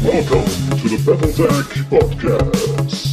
Welcome to the Battletech Podcast.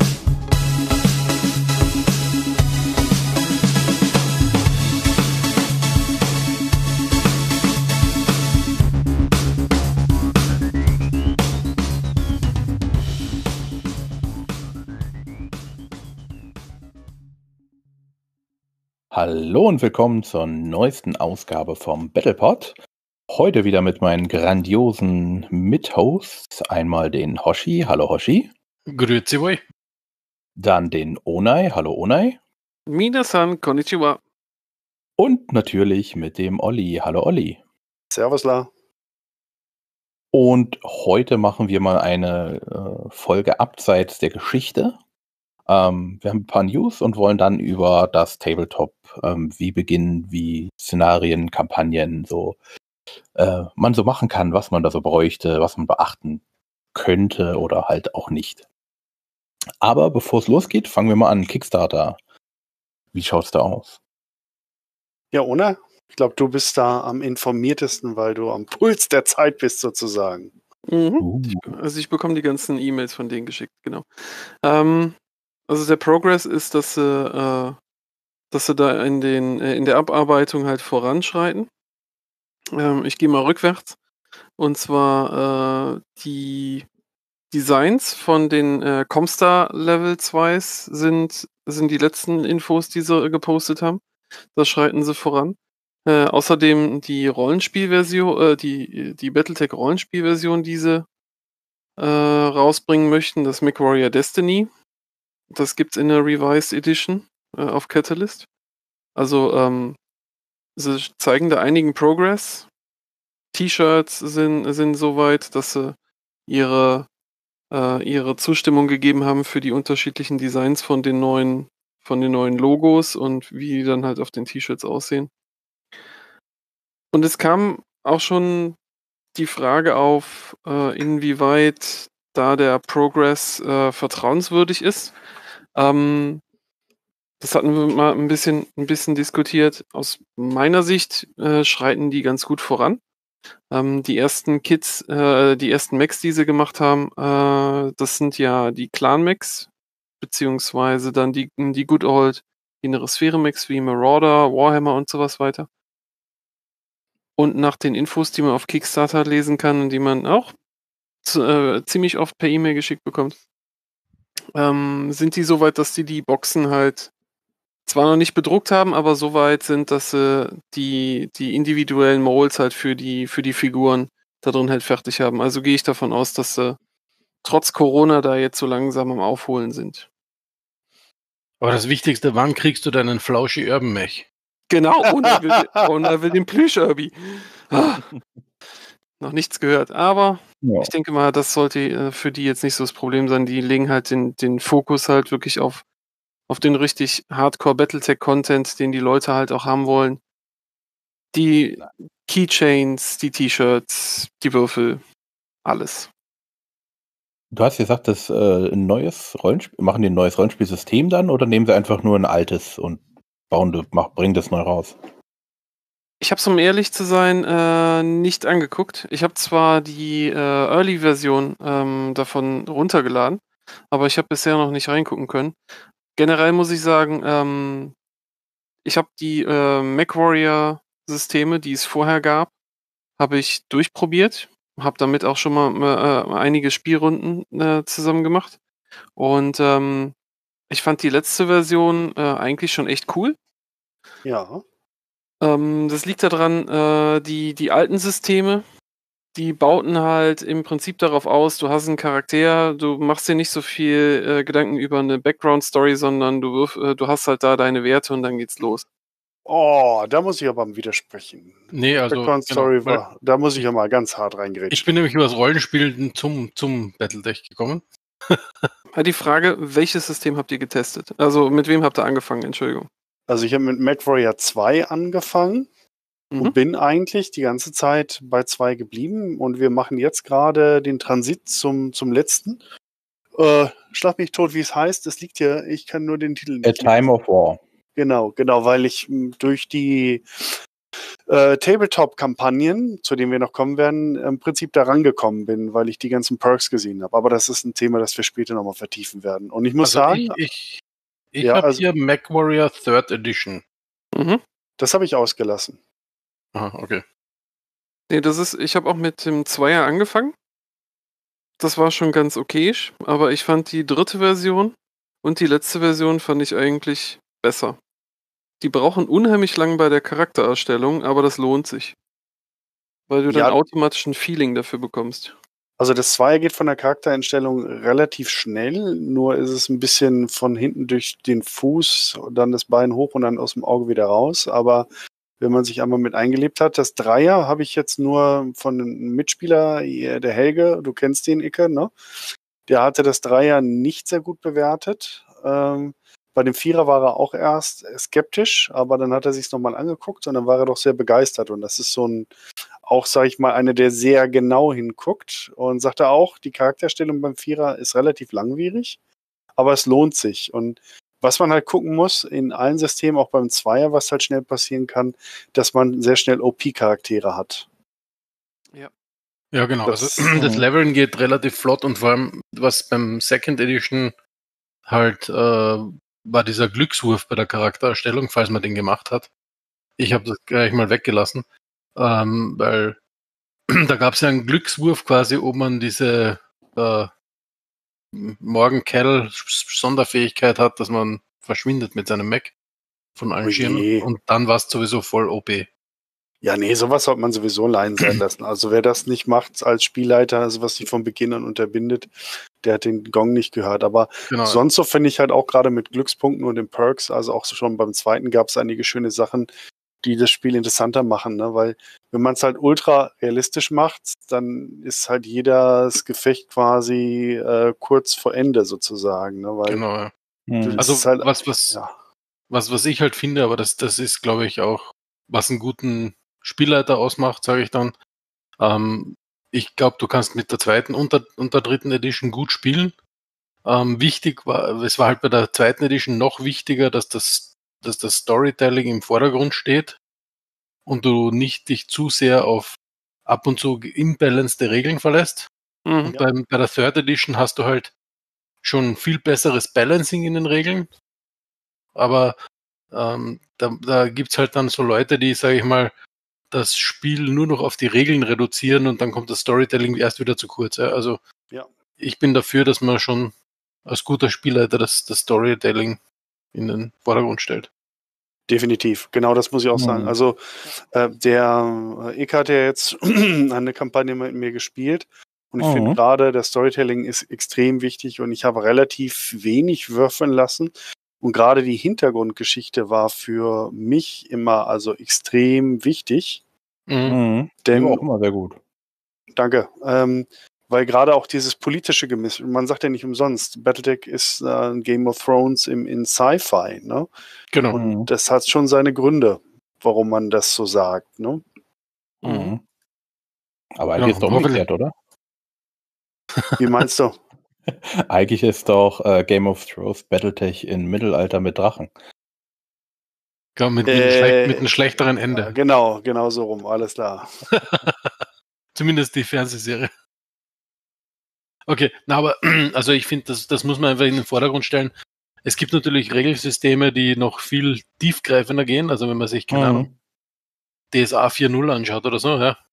Hallo und willkommen zur neuesten Ausgabe vom Battlepod. Heute wieder mit meinen grandiosen Mithosts. Einmal den Hoshi. Hallo Hoshi. Grüezi wohl. Dann den Onai. Hallo Onai. Minasan, konnichiwa. Und natürlich mit dem Olli. Hallo Olli. Servusla. Und heute machen wir mal eine Folge abseits der Geschichte. Wir haben ein paar News und wollen dann über das Tabletop, wie beginnen, wie Szenarien, Kampagnen, so man so machen kann, was man da so bräuchte, was man beachten könnte oder halt auch nicht. Aber bevor es losgeht, fangen wir mal an. Kickstarter. Wie schaut's da aus? Ja, Ona, ich glaube, du bist da am informiertesten, weil du am Puls der Zeit bist, sozusagen. Also ich bekomme die ganzen E-Mails von denen geschickt, genau. Also der Progress ist, dass sie da in der Abarbeitung halt voranschreiten. Ich gehe mal rückwärts. Und zwar die Designs von den Comstar Level 2s sind die letzten Infos, die sie gepostet haben. Da schreiten sie voran. Außerdem die Rollenspielversion, die Battletech Rollenspielversion, die sie rausbringen möchten, das MechWarrior Destiny. Das gibt's in der Revised Edition auf Catalyst. Also sie zeigen da einigen Progress. T-Shirts sind soweit, dass sie ihre Zustimmung gegeben haben für die unterschiedlichen Designs von den neuen Logos und wie die dann halt auf den T-Shirts aussehen. Und es kam auch schon die Frage auf, inwieweit da der Progress vertrauenswürdig ist. Das hatten wir mal ein bisschen diskutiert. Aus meiner Sicht schreiten die ganz gut voran. Die ersten Kits, die ersten Mechs, die sie gemacht haben, das sind ja die Clan-Mechs, beziehungsweise dann die Good Old innere Sphäre-Mechs wie Marauder, Warhammer und sowas weiter. Und nach den Infos, die man auf Kickstarter lesen kann und die man auch ziemlich oft per E-Mail geschickt bekommt, sind die so weit, dass die Boxen halt zwar noch nicht bedruckt haben, aber so weit sind, dass sie die individuellen Molds halt für die Figuren da drin halt fertig haben. Also gehe ich davon aus, dass sie trotz Corona da jetzt so langsam am Aufholen sind. Aber das Wichtigste, wann kriegst du deinen Flauschi Urban Mech? Genau, Ona will den Plüsch-Irby. Noch nichts gehört, aber Ja. ich denke mal, das sollte für die jetzt nicht so das Problem sein. Die legen halt den Fokus halt wirklich auf den richtig Hardcore Battletech-Content, den die Leute halt auch haben wollen. Die Keychains, die T-Shirts, die Würfel, alles. Du hast gesagt, das ein neues Rollenspiel, machen die ein neues Rollenspielsystem dann oder nehmen sie einfach nur ein altes und bringen das neu raus? Ich habe es, um ehrlich zu sein, nicht angeguckt. Ich habe zwar die Early-Version davon runtergeladen, aber ich habe bisher noch nicht reingucken können. Generell muss ich sagen, ich habe die MechWarrior-Systeme, die es vorher gab, habe ich durchprobiert. Habe damit auch schon mal einige Spielrunden zusammen gemacht. Und ich fand die letzte Version eigentlich schon echt cool. Ja. Das liegt daran, die alten Systeme, die bauten halt im Prinzip darauf aus, du hast einen Charakter, du machst dir nicht so viel Gedanken über eine Background-Story, sondern du hast halt da deine Werte und dann geht's los. Oh, da muss ich aber widersprechen. Nee, also Background Story da muss ich ja mal ganz hart reingrätschen. ich bin nämlich über das Rollenspiel zum Battletech gekommen. Die Frage, welches System habt ihr getestet? Also mit wem habt ihr angefangen? Entschuldigung. Also ich habe mit MechWarrior 2 angefangen und bin eigentlich die ganze Zeit bei 2 geblieben und wir machen jetzt gerade den Transit zum letzten. Schlag mich tot, wie es heißt. Es liegt hier, ich kann nur den Titel A nicht Time of War. Genau, weil ich durch die Tabletop-Kampagnen, zu denen wir noch kommen werden, im Prinzip da rangekommen bin, weil ich die ganzen Perks gesehen habe. Aber das ist ein Thema, das wir später nochmal vertiefen werden. Und ich muss sagen... Ich Ja, habe also- hier MechWarrior 3rd Edition. Mhm. Das habe ich ausgelassen. Aha, okay. Nee, ich habe auch mit dem Zweier angefangen. Das war schon ganz okayisch, aber ich fand die dritte Version und die letzte Version fand ich eigentlich besser. Die brauchen unheimlich lang bei der Charaktererstellung, aber das lohnt sich. Weil du Ja. dann automatisch ein Feeling dafür bekommst. Also das Zweier geht von der Charaktereinstellung relativ schnell, nur ist es ein bisschen von hinten durch den Fuß, dann das Bein hoch und dann aus dem Auge wieder raus. Aber wenn man sich einmal mit eingelebt hat, das Dreier habe ich jetzt nur von einem Mitspieler, der Helge, du kennst den, Icke, ne? Der hatte das Dreier nicht sehr gut bewertet. Bei dem Vierer war er auch erst skeptisch, aber dann hat er sich es nochmal angeguckt und dann war er doch sehr begeistert. Und das ist so ein, auch sage ich mal, einer, der sehr genau hinguckt und sagte auch, die Charakterstellung beim Vierer ist relativ langwierig, aber es lohnt sich. Und was man halt gucken muss, in allen Systemen, auch beim Zweier, was halt schnell passieren kann, dass man sehr schnell OP-Charaktere hat. Ja, genau. Das- Das Leveln geht relativ flott und vor allem, was beim Second Edition halt war dieser Glückswurf bei der Charaktererstellung, falls man den gemacht hat. Ich habe das gleich mal weggelassen, weil da gab es ja einen Glückswurf quasi, ob man diese Morgan-Kell-Sonderfähigkeit hat, dass man verschwindet mit seinem Mech von allen Oh Schirmen je. und dann war es sowieso voll OP. Ja, nee, sowas sollte man sowieso allein sein lassen. Also wer das nicht macht als Spielleiter, also was sich von Beginn an unterbindet, der hat den Gong nicht gehört. Aber Genau. sonst so finde ich halt auch gerade mit Glückspunkten und den Perks, also auch schon beim zweiten gab es einige schöne Sachen, die das Spiel interessanter machen, ne? Weil wenn man es halt ultra realistisch macht, dann ist halt jedes Gefecht quasi kurz vor Ende sozusagen, ne? Weil Genau, ja. Mhm. das Also ist halt, was ja. ich halt finde, aber das ist, glaube ich, auch, was einen guten Spielleiter ausmacht, sage ich dann. Ich glaube, du kannst mit der zweiten und der dritten Edition gut spielen. Es war halt bei der zweiten Edition noch wichtiger, dass das Storytelling im Vordergrund steht und du nicht dich zu sehr auf ab und zu imbalanced Regeln verlässt. Mhm. Und bei der Third Edition hast du halt schon viel besseres Balancing in den Regeln. Aber da gibt es halt dann so Leute, die, sage ich mal, das Spiel nur noch auf die Regeln reduzieren und dann kommt das Storytelling erst wieder zu kurz. Ja? Also Ja. ich bin dafür, dass man schon als guter Spielleiter das Storytelling in den Vordergrund stellt. Definitiv, genau das muss ich auch sagen. Mhm. Also der Ike hat ja jetzt eine Kampagne mit mir gespielt und ich finde gerade, das Storytelling ist extrem wichtig und ich habe relativ wenig würfeln lassen und gerade die Hintergrundgeschichte war für mich immer also extrem wichtig. Mhm. Die Denn, war auch immer sehr gut. danke, weil gerade auch dieses politische Gemisch, man sagt ja nicht umsonst, Battletech ist ein Game of Thrones in Sci-Fi, ne? Genau. Und das hat schon seine Gründe, warum man das so sagt, ne? Mhm. Aber Ja, eigentlich ist doch umgekehrt, oder? Wie meinst du? Eigentlich ist doch Game of Thrones Battletech im Mittelalter mit Drachen. Ja, mit einem schlechteren Ende. Genau so rum, alles klar. Zumindest die Fernsehserie. Okay, na, aber also ich finde, das muss man einfach in den Vordergrund stellen. Es gibt natürlich Regelsysteme, die noch viel tiefgreifender gehen. Also wenn man sich, keine Ahnung, DSA 4.0 anschaut oder so, ja.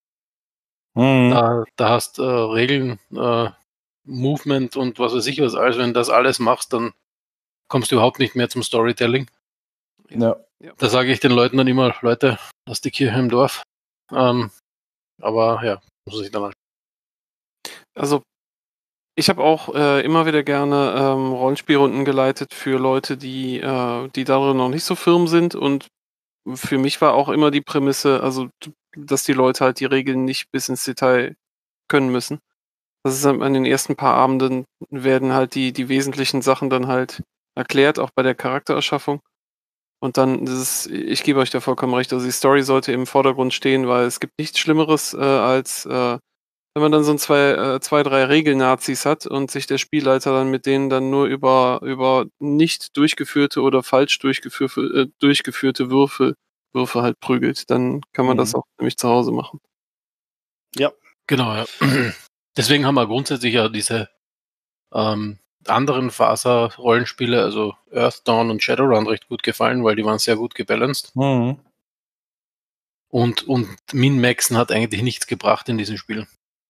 Da hast Regeln, Movement und was weiß ich was. Also wenn das alles machst, dann kommst du überhaupt nicht mehr zum Storytelling. Ja. Da sage ich den Leuten dann immer, Leute, lasst die Kirche im Dorf. Aber ja, muss ich dann anschauen. Also ich habe auch immer wieder gerne Rollenspielrunden geleitet für Leute, die darin noch nicht so firm sind. Und für mich war auch immer die Prämisse, also dass die Leute halt die Regeln nicht bis ins Detail können müssen. Das ist an den ersten paar Abenden werden halt die wesentlichen Sachen dann halt erklärt, auch bei der Charaktererschaffung. Und dann ich gebe euch da vollkommen recht, also die Story sollte im Vordergrund stehen, weil es gibt nichts Schlimmeres als wenn man dann so zwei, drei Regelnazis hat und sich der Spielleiter dann mit denen dann nur über nicht durchgeführte oder falsch durchgeführte Würfel Würfe halt prügelt. Dann kann man das auch nämlich zu Hause machen. Ja. Genau, ja. Deswegen haben wir grundsätzlich ja diese anderen Faser-Rollenspiele, also Earthdawn und Shadowrun, recht gut gefallen, weil die waren sehr gut gebalanced. Mhm. Und Min-Maxen hat eigentlich nichts gebracht in diesem Spiel.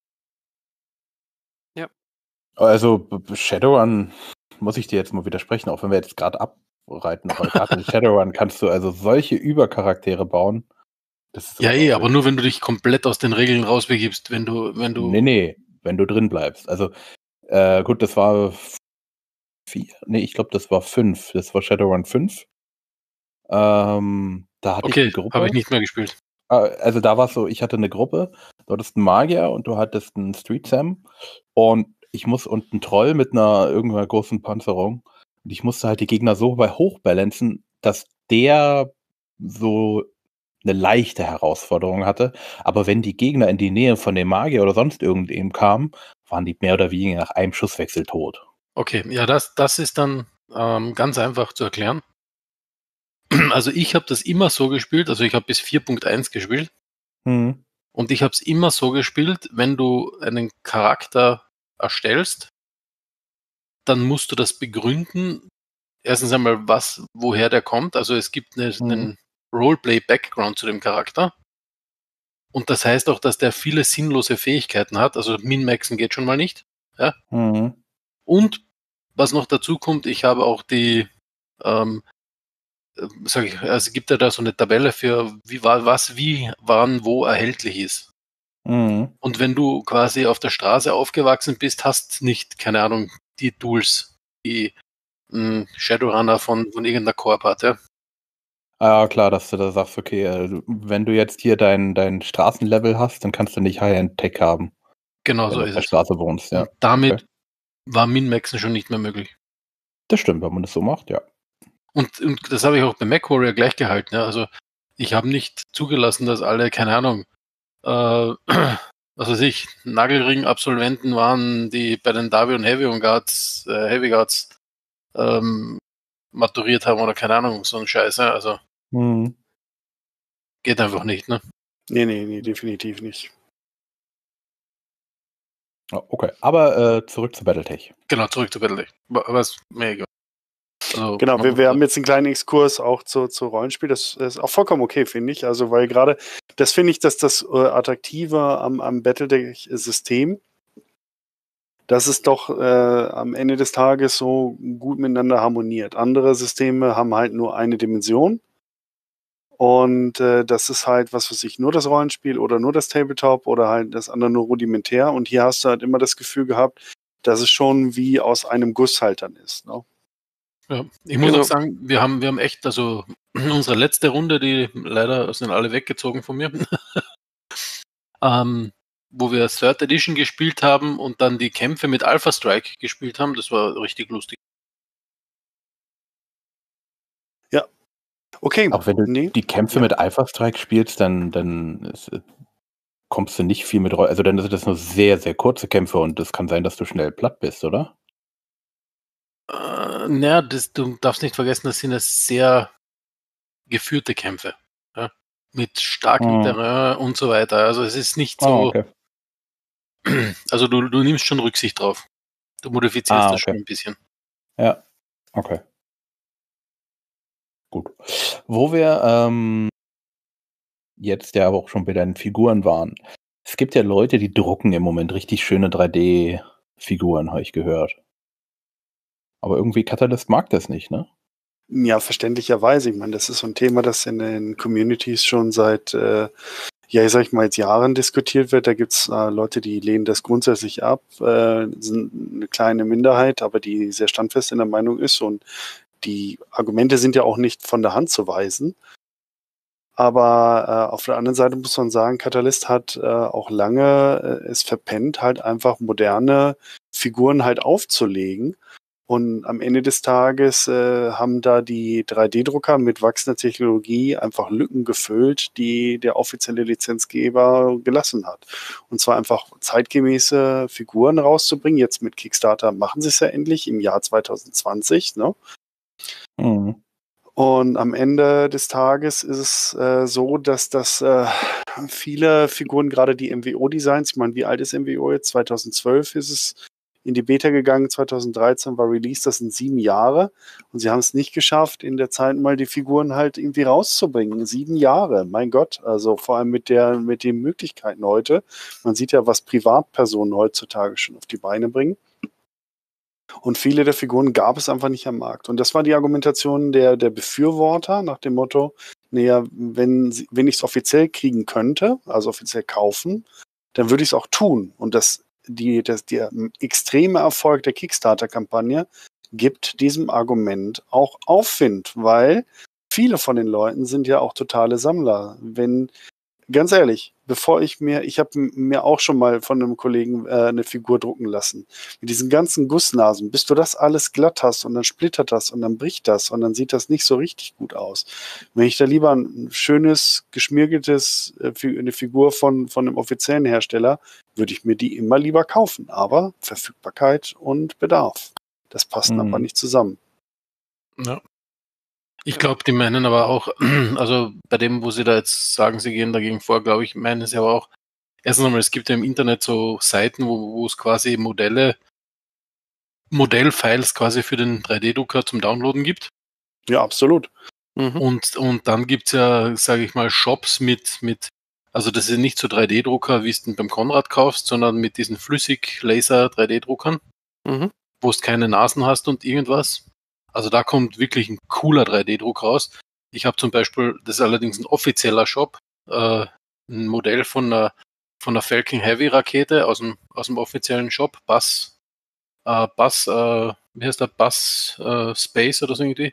Ja. Also Shadowrun muss ich dir jetzt mal widersprechen, auch wenn wir jetzt gerade abreiten, aber gerade in Shadowrun kannst du also solche Übercharaktere bauen. Das ist Ja, aber nur wenn du dich komplett aus den Regeln rausbegibst, wenn du. Nee, wenn du drin bleibst. Also gut, das war 4, ich glaube, das war 5. Das war Shadowrun 5. Da hatte ich eine Gruppe. Habe ich nicht mehr gespielt. Also da war es so, ich hatte eine Gruppe, du hattest einen Magier und du hattest einen Street Sam und einen Troll mit einer irgendeiner großen Panzerung. Und ich musste halt die Gegner so hochbalancen, dass der so eine leichte Herausforderung hatte. Aber wenn die Gegner in die Nähe von dem Magier oder sonst irgendwem kamen, waren die mehr oder weniger nach einem Schusswechsel tot. Okay, ja, das ist dann ganz einfach zu erklären. Also ich habe das immer so gespielt, also ich habe bis 4.1 gespielt. Mhm. Und ich habe es immer so gespielt, wenn du einen Charakter erstellst, dann musst du das begründen. Erstens einmal, woher der kommt. Also es gibt einen Roleplay-Background zu dem Charakter. Und das heißt auch, dass der viele sinnlose Fähigkeiten hat. Also Min-Maxen geht schon mal nicht. Ja? Mhm. Und was noch dazu kommt, ich habe auch die, es gibt ja da so eine Tabelle für wann, wo erhältlich ist. Mhm. Und wenn du quasi auf der Straße aufgewachsen bist, hast nicht, keine Ahnung, die Tools, die Shadowrunner von irgendeiner Corp hat, ja. Ja, klar, dass du da sagst, okay, wenn du jetzt hier dein Straßenlevel hast, dann kannst du nicht High-End-Tech haben, Genau wenn so du auf ist der es. Straße wohnst, ja. Und damit Okay. war Min-Maxen schon nicht mehr möglich. Das stimmt, wenn man das so macht, ja. Und das habe ich auch bei MacWarrior gleich gehalten. Ja. Also ich habe nicht zugelassen, dass alle, keine Ahnung, was weiß ich, Nagelring-Absolventen waren, die bei den Davion Heavy Guards maturiert haben oder keine Ahnung, so ein Scheiß. Ja. Also geht einfach nicht, ne? Nee, definitiv nicht. Okay, aber zurück zu Battletech. Genau, zurück zu Battletech. Was mir egal. Also, genau, wir haben jetzt einen kleinen Exkurs auch zu Rollenspiel. Das ist auch vollkommen okay, finde ich. Also, weil gerade, das finde ich, dass das Attraktive am Battletech-System, dass es doch am Ende des Tages so gut miteinander harmoniert. Andere Systeme haben halt nur eine Dimension. Und das ist halt, was weiß ich, nur das Rollenspiel oder nur das Tabletop oder halt das andere nur rudimentär. Und hier hast du halt immer das Gefühl gehabt, dass es schon wie aus einem Guss halt dann ist. Ne? Ja, ich muss auch sagen, wir haben echt, also unsere letzte Runde, die leider sind alle weggezogen von mir, wo wir Third Edition gespielt haben und dann die Kämpfe mit Alpha Strike gespielt haben, das war richtig lustig. Ja. Okay. Auch wenn du die Kämpfe mit Alpha Strike spielst, dann kommst du nicht viel mit also dann sind das nur sehr, sehr kurze Kämpfe und es kann sein, dass du schnell platt bist, oder? Naja, du darfst nicht vergessen, das sind ja sehr geführte Kämpfe. Ja? Mit starkem Terrain und so weiter. Also es ist nicht so. Okay. Also du nimmst schon Rücksicht drauf. Du modifizierst das schon ein bisschen. Ja, okay. Gut. Wo wir jetzt ja aber auch schon bei deinen Figuren waren. Es gibt ja Leute, die drucken im Moment richtig schöne 3D-Figuren, habe ich gehört. Aber irgendwie Catalyst mag das nicht, ne? Ja, verständlicherweise. Ich meine, das ist so ein Thema, das in den Communities schon seit, ich sag mal, jetzt Jahren diskutiert wird. Da gibt's Leute, die lehnen das grundsätzlich ab. Sind eine kleine Minderheit, aber die sehr standfest in der Meinung ist. Und die Argumente sind ja auch nicht von der Hand zu weisen. Aber auf der anderen Seite muss man sagen, Catalyst hat auch lange es verpennt, halt einfach moderne Figuren halt aufzulegen. Und am Ende des Tages haben da die 3D-Drucker mit wachsender Technologie einfach Lücken gefüllt, die der offizielle Lizenzgeber gelassen hat. Und zwar einfach zeitgemäße Figuren rauszubringen. Jetzt mit Kickstarter machen sie es ja endlich im Jahr 2020. Ne? Und am Ende des Tages ist es so, dass das viele Figuren, gerade die MWO-Designs, ich meine, wie alt ist MWO jetzt? 2012 ist es in die Beta gegangen, 2013 war Release, das sind 7 Jahre. Und sie haben es nicht geschafft, in der Zeit mal die Figuren halt irgendwie rauszubringen. 7 Jahre, mein Gott. Also vor allem mit den Möglichkeiten heute. Man sieht ja, was Privatpersonen heutzutage schon auf die Beine bringen. Und viele der Figuren gab es einfach nicht am Markt. Und das war die Argumentation der Befürworter nach dem Motto, naja, wenn ich es offiziell kriegen könnte, also offiziell kaufen, dann würde ich es auch tun. Und der extreme Erfolg der Kickstarter-Kampagne gibt diesem Argument auch Aufwind, weil viele von den Leuten sind ja auch totale Sammler. Ganz ehrlich, ich habe mir auch schon mal von einem Kollegen eine Figur drucken lassen. Mit diesen ganzen Gussnasen, bis du das alles glatt hast und dann splittert das und dann bricht das und dann sieht das nicht so richtig gut aus. Wenn ich da lieber ein schönes, geschmirgeltes, eine Figur von einem offiziellen Hersteller, würde ich mir die immer lieber kaufen. Aber Verfügbarkeit und Bedarf, das passt aber nicht zusammen. Ja. Ich glaube, die meinen aber auch, also bei dem, wo sie da jetzt sagen, sie gehen dagegen vor, glaube ich, meinen sie aber auch, erstens einmal, es gibt ja im Internet so Seiten, wo es quasi Modellfiles quasi für den 3D-Drucker zum Downloaden gibt. Ja, absolut. Mhm. Und dann gibt es ja, sage ich mal, Shops mit, also das ist nicht so 3D-Drucker, wie es du beim Konrad kaufst, sondern mit diesen Flüssig-Laser-3D-Druckern, wo du keine Nasen hast und irgendwas. Also da kommt wirklich ein cooler 3D-Druck raus. Ich habe zum Beispiel, das ist allerdings ein offizieller Shop, ein Modell von einer Falcon Heavy Rakete aus dem offiziellen Shop, Buzz Space oder so irgendwie.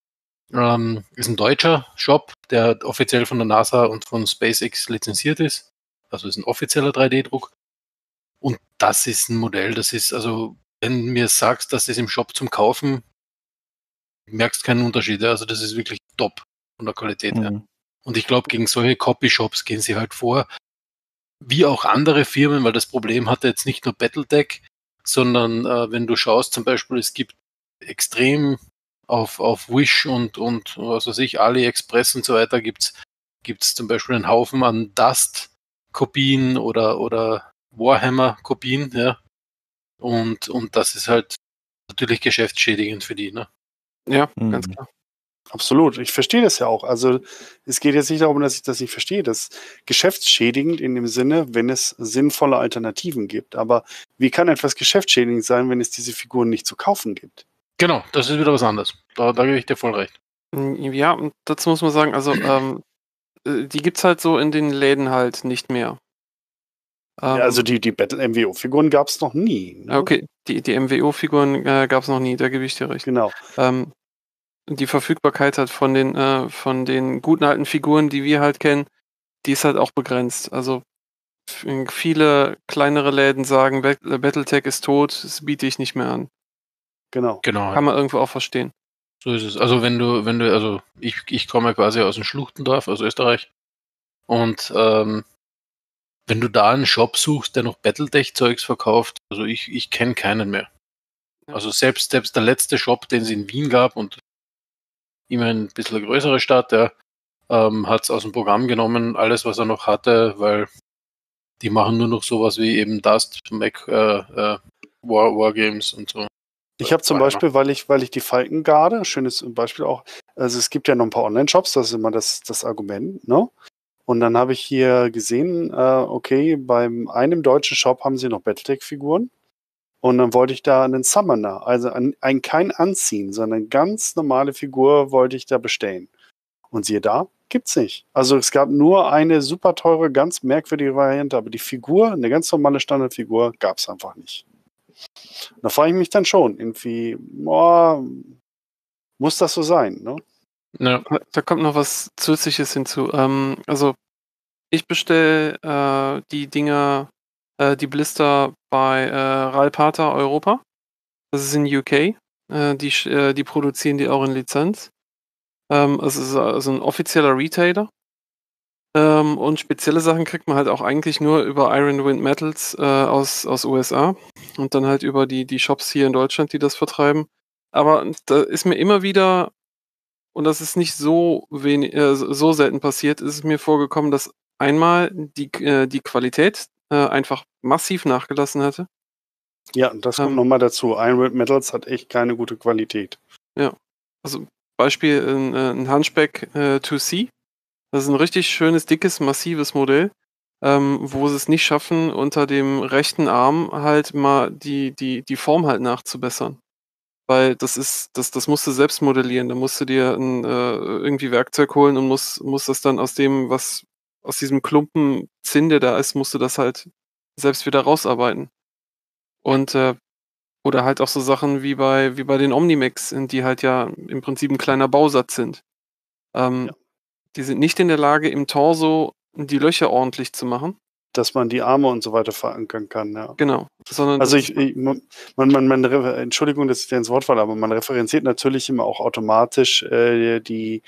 Ist ein deutscher Shop, der offiziell von der NASA und von SpaceX lizenziert ist. Also ist ein offizieller 3D-Druck. Und das ist ein Modell, das ist, also wenn du mir sagst, dass das im Shop zum Kaufen, merkst keinen Unterschied. Also das ist wirklich top von der Qualität her. Und ich glaube, gegen solche Copy-Shops gehen sie halt vor, wie auch andere Firmen, weil das Problem hatte jetzt nicht nur Battletech, sondern wenn du schaust, zum Beispiel, es gibt extrem auf Wish und was weiß ich, AliExpress und so weiter gibt's zum Beispiel einen Haufen an Dust-Kopien oder Warhammer-Kopien, ja. Und das ist halt natürlich geschäftsschädigend für die, ne? Ja, ganz klar. Absolut. Ich verstehe das ja auch. Also es geht jetzt nicht darum, dass ich das nicht verstehe. Das ist geschäftsschädigend in dem Sinne, wenn es sinnvolle Alternativen gibt. Aber wie kann etwas geschäftsschädigend sein, wenn es diese Figuren nicht zu kaufen gibt? Genau, das ist wieder was anderes. Da gebe ich dir voll recht. Ja, und dazu muss man sagen, also die gibt's halt so in den Läden halt nicht mehr. Ja, also die MWO-Figuren gab es noch nie. Ne? Okay, die MWO-Figuren gab es noch nie, da gebe ich dir recht. Genau. Die Verfügbarkeit halt von den guten alten Figuren, die wir halt kennen, die ist halt auch begrenzt. Also viele kleinere Läden sagen, Battletech ist tot, das biete ich nicht mehr an. Genau. Kann man irgendwo auch verstehen. So ist es. Also wenn du, also ich komme quasi aus dem Schluchtendorf, aus Österreich. Und wenn du da einen Shop suchst, der noch Battletech-Zeugs verkauft, also ich kenne keinen mehr. Ja. Also selbst der letzte Shop, den es in Wien gab und immerhin ein bisschen eine größere Stadt, der hat es aus dem Programm genommen, alles was er noch hatte, weil die machen nur noch sowas wie eben Dust, Mac, Wargames und so. Ich habe zum Beispiel, weil ich die Falkengarde, schönes Beispiel auch, also es gibt ja noch ein paar Online-Shops, das ist immer das Argument, ne? Und dann habe ich hier gesehen, okay, beim einem deutschen Shop haben sie noch Battletech-Figuren. Und dann wollte ich da einen Summoner, also kein Anziehen, sondern ganz normale Figur wollte ich da bestellen. Und siehe da, gibt's nicht. Also es gab nur eine super teure, ganz merkwürdige Variante, aber die Figur, eine ganz normale Standardfigur, gab's einfach nicht. Da frage ich mich dann schon, irgendwie, muss das so sein, ne? Ja. Da kommt noch was Zusätzliches hinzu. Also ich bestelle die Dinger, die Blister bei Ralpata Europa. Das ist in UK. Die produzieren die auch in Lizenz. Es ist also ein offizieller Retailer. Und spezielle Sachen kriegt man halt auch eigentlich nur über Iron Wind Metals aus USA und dann halt über die Shops hier in Deutschland, die das vertreiben. Aber da ist mir immer wieder und das ist nicht so wenig, so selten passiert, ist es mir vorgekommen, dass einmal die Qualität einfach massiv nachgelassen hatte. Ja, das kommt nochmal dazu. Iron World Metals hat echt keine gute Qualität. Ja, also Beispiel ein Hunchback 2C. Das ist ein richtig schönes, dickes, massives Modell, wo sie es nicht schaffen, unter dem rechten Arm halt mal die Form halt nachzubessern. Weil das musst du selbst modellieren. Da musst du dir irgendwie Werkzeug holen und musst das dann aus diesem Klumpen Zinn, der da ist, musst du das halt selbst wieder rausarbeiten. Und oder halt auch so Sachen wie bei den Omnimex, die halt ja im Prinzip ein kleiner Bausatz sind. Die sind nicht in der Lage, im Torso die Löcher ordentlich zu machen. Dass man die Arme und so weiter verankern kann, ja. Genau. Sondern Also Entschuldigung, dass ich dir ins Wort falle, aber man referenziert natürlich immer auch automatisch die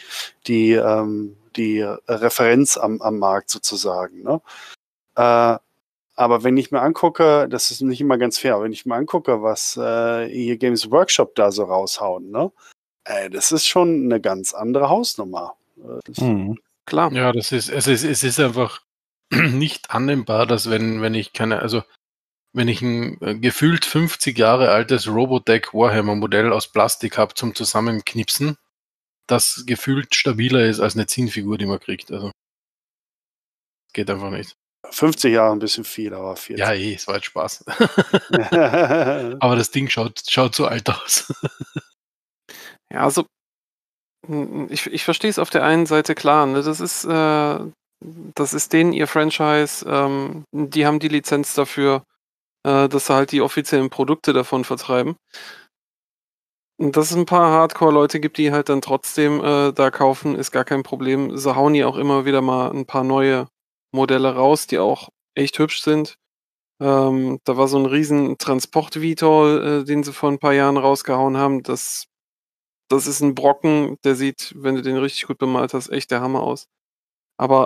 Referenz am Markt sozusagen. Ne? Aber wenn ich mir angucke, das ist nicht immer ganz fair, wenn ich mir angucke, was hier Games Workshop da so raushauen, ne? Das ist schon eine ganz andere Hausnummer. Klar. Ja, es ist einfach nicht annehmbar, dass wenn ich ein gefühlt 50 Jahre altes Robotech Warhammer Modell aus Plastik habe zum Zusammenknipsen, das gefühlt stabiler ist als eine Zinnfigur, die man kriegt. Also geht einfach nicht. 50 Jahre ein bisschen viel, aber 40. Ja, es war jetzt Spaß. Aber das Ding schaut so alt aus. Ja, also ich verstehe es auf der einen Seite klar. Ne? Das ist denen ihr Franchise. Die haben die Lizenz dafür, dass sie halt die offiziellen Produkte davon vertreiben. Und dass es ein paar Hardcore-Leute gibt, die halt dann trotzdem da kaufen, ist gar kein Problem. Sie hauen ja auch immer wieder mal ein paar neue Modelle raus, die auch echt hübsch sind. Da war so ein riesen Transport-Vitol, den sie vor ein paar Jahren rausgehauen haben. Das ist ein Brocken, der sieht, wenn du den richtig gut bemalt hast, echt der Hammer aus. Aber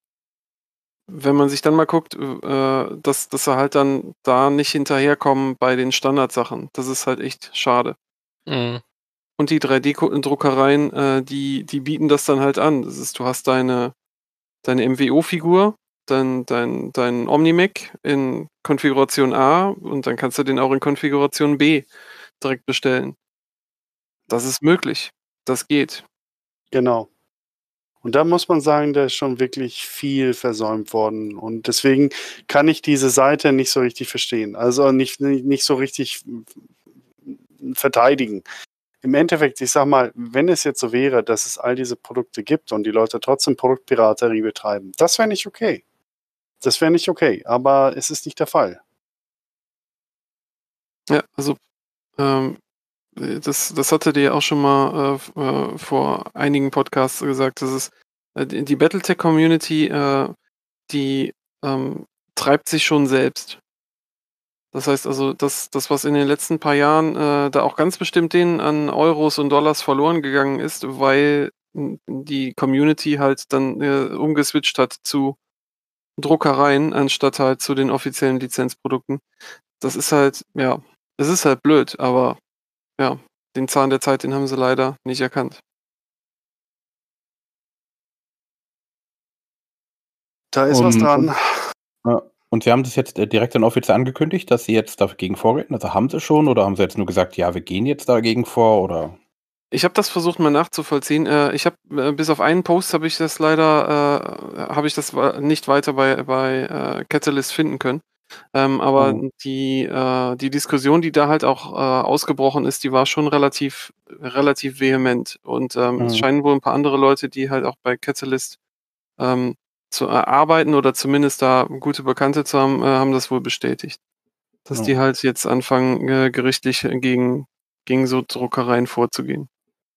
wenn man sich dann mal guckt, dass sie halt dann da nicht hinterherkommen bei den Standardsachen, das ist halt echt schade. Mhm. Und die 3D-Druckereien, die bieten das dann halt an. Das ist, du hast deine MWO-Figur, dein Omnimac in Konfiguration A und dann kannst du den auch in Konfiguration B direkt bestellen. Das ist möglich. Das geht. Genau. Und da muss man sagen, da ist schon wirklich viel versäumt worden. Und deswegen kann ich diese Seite nicht so richtig verstehen. Also nicht so richtig verteidigen. Im Endeffekt, ich sag mal, wenn es jetzt so wäre, dass es all diese Produkte gibt und die Leute trotzdem Produktpiraterie betreiben, das wäre nicht okay. Das wäre nicht okay, aber es ist nicht der Fall. Ja, also das hatte dir auch schon mal vor einigen Podcasts gesagt, dass es die Battletech-Community, die treibt sich schon selbst. Das heißt also, das, was in den letzten paar Jahren da auch ganz bestimmt denen an Euros und Dollars verloren gegangen ist, weil die Community halt dann umgeswitcht hat zu Druckereien, anstatt halt zu den offiziellen Lizenzprodukten. Das ist halt, ja, es ist halt blöd, aber ja, den Zahn der Zeit, den haben sie leider nicht erkannt. Da ist was dran. Und Sie haben das jetzt direkt dann offiziell angekündigt, dass Sie jetzt dagegen vorgehen? Also haben Sie schon oder haben Sie jetzt nur gesagt, ja, wir gehen jetzt dagegen vor oder? Ich habe das versucht mal nachzuvollziehen. Ich habe bis auf einen Post habe ich das leider nicht weiter bei Catalyst finden können. Aber die Diskussion, die da halt auch ausgebrochen ist, die war schon relativ vehement. Und es scheinen wohl ein paar andere Leute, die halt auch bei Catalyst zu arbeiten oder zumindest da gute Bekannte zu haben, haben das wohl bestätigt. Dass die halt jetzt anfangen, gerichtlich gegen so Druckereien vorzugehen.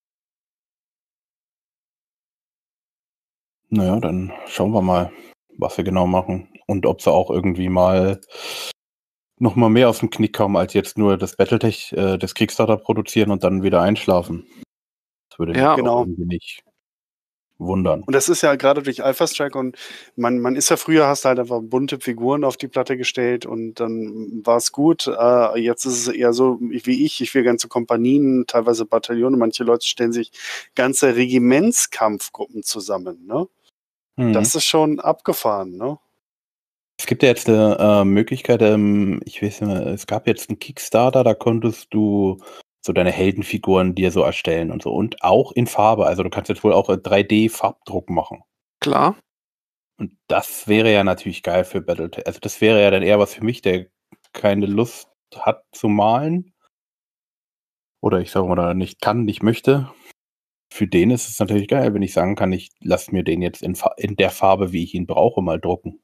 Naja, dann schauen wir mal, was wir genau machen. Und ob sie auch irgendwie mal noch mal mehr aus dem Knick kommen, als jetzt nur das Battletech, das Kickstarter produzieren und dann wieder einschlafen. Das würde Ja, mich genau. irgendwie nicht wundern. Und das ist ja gerade durch Alpha Strike und man ist ja früher, hast du halt einfach bunte Figuren auf die Platte gestellt und dann war es gut. Jetzt ist es eher so wie ich will ganze Kompanien, teilweise Bataillone, manche Leute stellen sich ganze Regimentskampfgruppen zusammen, ne? Das ist schon abgefahren, ne? Es gibt ja jetzt eine Möglichkeit, ich weiß nicht, es gab jetzt einen Kickstarter, da konntest du so deine Heldenfiguren dir so erstellen und so. Und auch in Farbe. Also du kannst jetzt wohl auch 3D-Farbdruck machen. Klar. Und das wäre ja natürlich geil für Battletech. Also das wäre ja dann eher was für mich, der keine Lust hat zu malen. Oder ich sage mal, nicht kann, nicht möchte. Für den ist es natürlich geil, wenn ich sagen kann, ich lasse mir den jetzt in der Farbe, wie ich ihn brauche, mal drucken.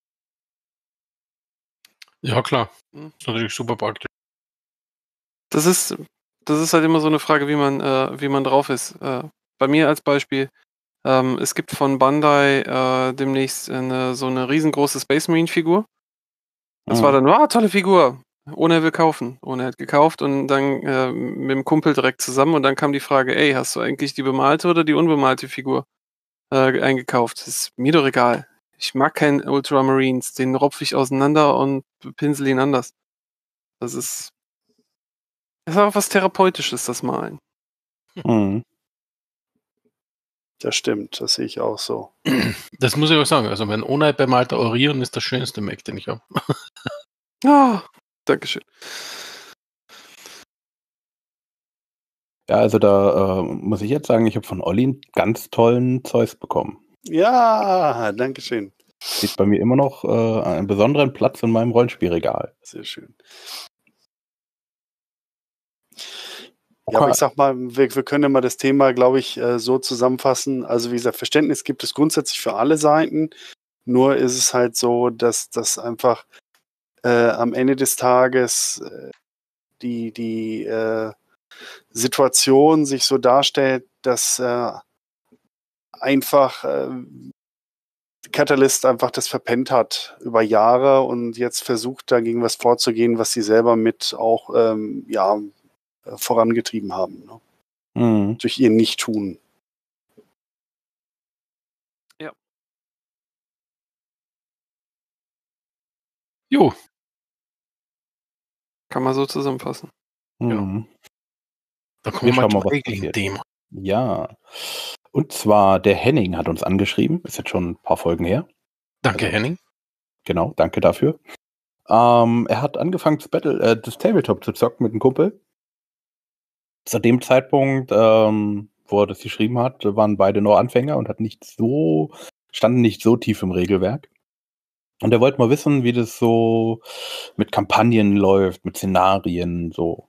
Ja, klar. Das ist natürlich super praktisch. Das ist halt immer so eine Frage, wie man drauf ist. Bei mir als Beispiel, es gibt von Bandai demnächst so eine riesengroße Space Marine Figur. Das war dann, tolle Figur. Ohne will kaufen. Ohne hat gekauft und dann mit dem Kumpel direkt zusammen und dann kam die Frage, ey, hast du eigentlich die bemalte oder die unbemalte Figur eingekauft? Das ist mir doch egal. Ich mag keinen Ultramarines, den ropfe ich auseinander und pinsel ihn anders. Das ist auch was Therapeutisches, das Malen. Mhm. Das stimmt, das sehe ich auch so. Das muss ich auch sagen. Also mein ohne bemalter Orion ist der schönste Mac, den ich habe. Dankeschön. Ja, also da muss ich jetzt sagen, ich habe von Olli einen ganz tollen Zeus bekommen. Ja, Dankeschön. Steht bei mir immer noch einen besonderen Platz in meinem Rollenspielregal. Sehr schön. Okay. Ja, aber ich sag mal, wir können ja mal das Thema, glaube ich, so zusammenfassen. Also wie gesagt, Verständnis gibt es grundsätzlich für alle Seiten. Nur ist es halt so, dass das einfach am Ende des Tages die Situation sich so darstellt, dass einfach Catalyst einfach das verpennt hat über Jahre und jetzt versucht, dagegen was vorzugehen, was sie selber mit auch vorangetrieben haben. Ne? Mhm. Durch ihr Nicht-Tun. Ja. Jo. Kann man so zusammenfassen. Mhm. Da kommen wir mal schauen zum was eigentlichen passiert. Thema. Ja. Und zwar der Henning hat uns angeschrieben. Ist jetzt schon ein paar Folgen her. Danke, Also, Henning. Genau, danke dafür. Er hat angefangen, das Tabletop zu zocken mit einem Kumpel. Zu dem Zeitpunkt, wo er das geschrieben hat, waren beide noch Anfänger und standen nicht so tief im Regelwerk. Und er wollte mal wissen, wie das so mit Kampagnen läuft, mit Szenarien, so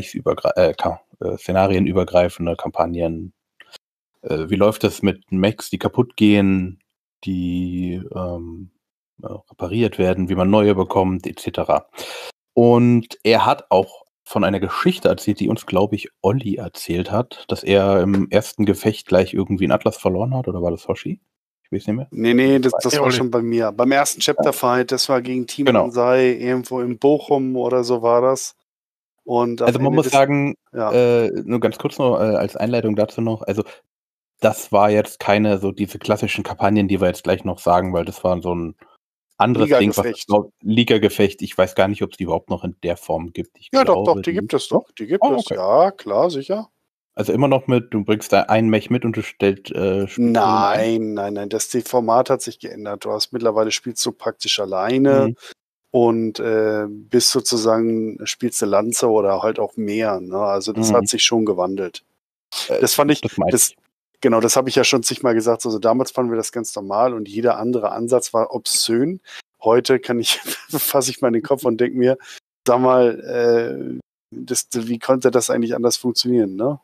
szenarienübergreifende Kampagnen. Wie läuft das mit Mechs, die kaputt gehen, die repariert werden, wie man neue bekommt, etc. Und er hat auch von einer Geschichte erzählt, die uns, glaube ich, Olli erzählt hat, dass er im ersten Gefecht gleich irgendwie einen Atlas verloren hat, oder war das Hoshi? Ich weiß nicht mehr. Nee, das war Olli. schon bei mir. Beim ersten Chapter-Fight, das war gegen Team Genau. Ansai, irgendwo in Bochum oder so war das. Und Also man muss sagen, ja. nur ganz kurz noch als Einleitung dazu noch, also das war jetzt keine so diese klassischen Kampagnen, die wir jetzt gleich noch sagen, weil das war so ein anderes Ding, Liga-Gefecht. Ich weiß gar nicht, ob es die überhaupt noch in der Form gibt. Doch, die gibt es doch. Die gibt es, okay. ja, klar, sicher. Also immer noch du bringst da einen Mech mit und du stellst Nein. Das Format hat sich geändert. Spielst du praktisch alleine und bist sozusagen, spielst eine Lanze oder halt auch mehr. Ne? Also das hat sich schon gewandelt. Das fand ich, das habe ich ja schon zigmal gesagt. Also damals fanden wir das ganz normal und jeder andere Ansatz war obszön. Heute fasse ich mal in den Kopf und denke mir, sag mal, wie konnte das eigentlich anders funktionieren, ne?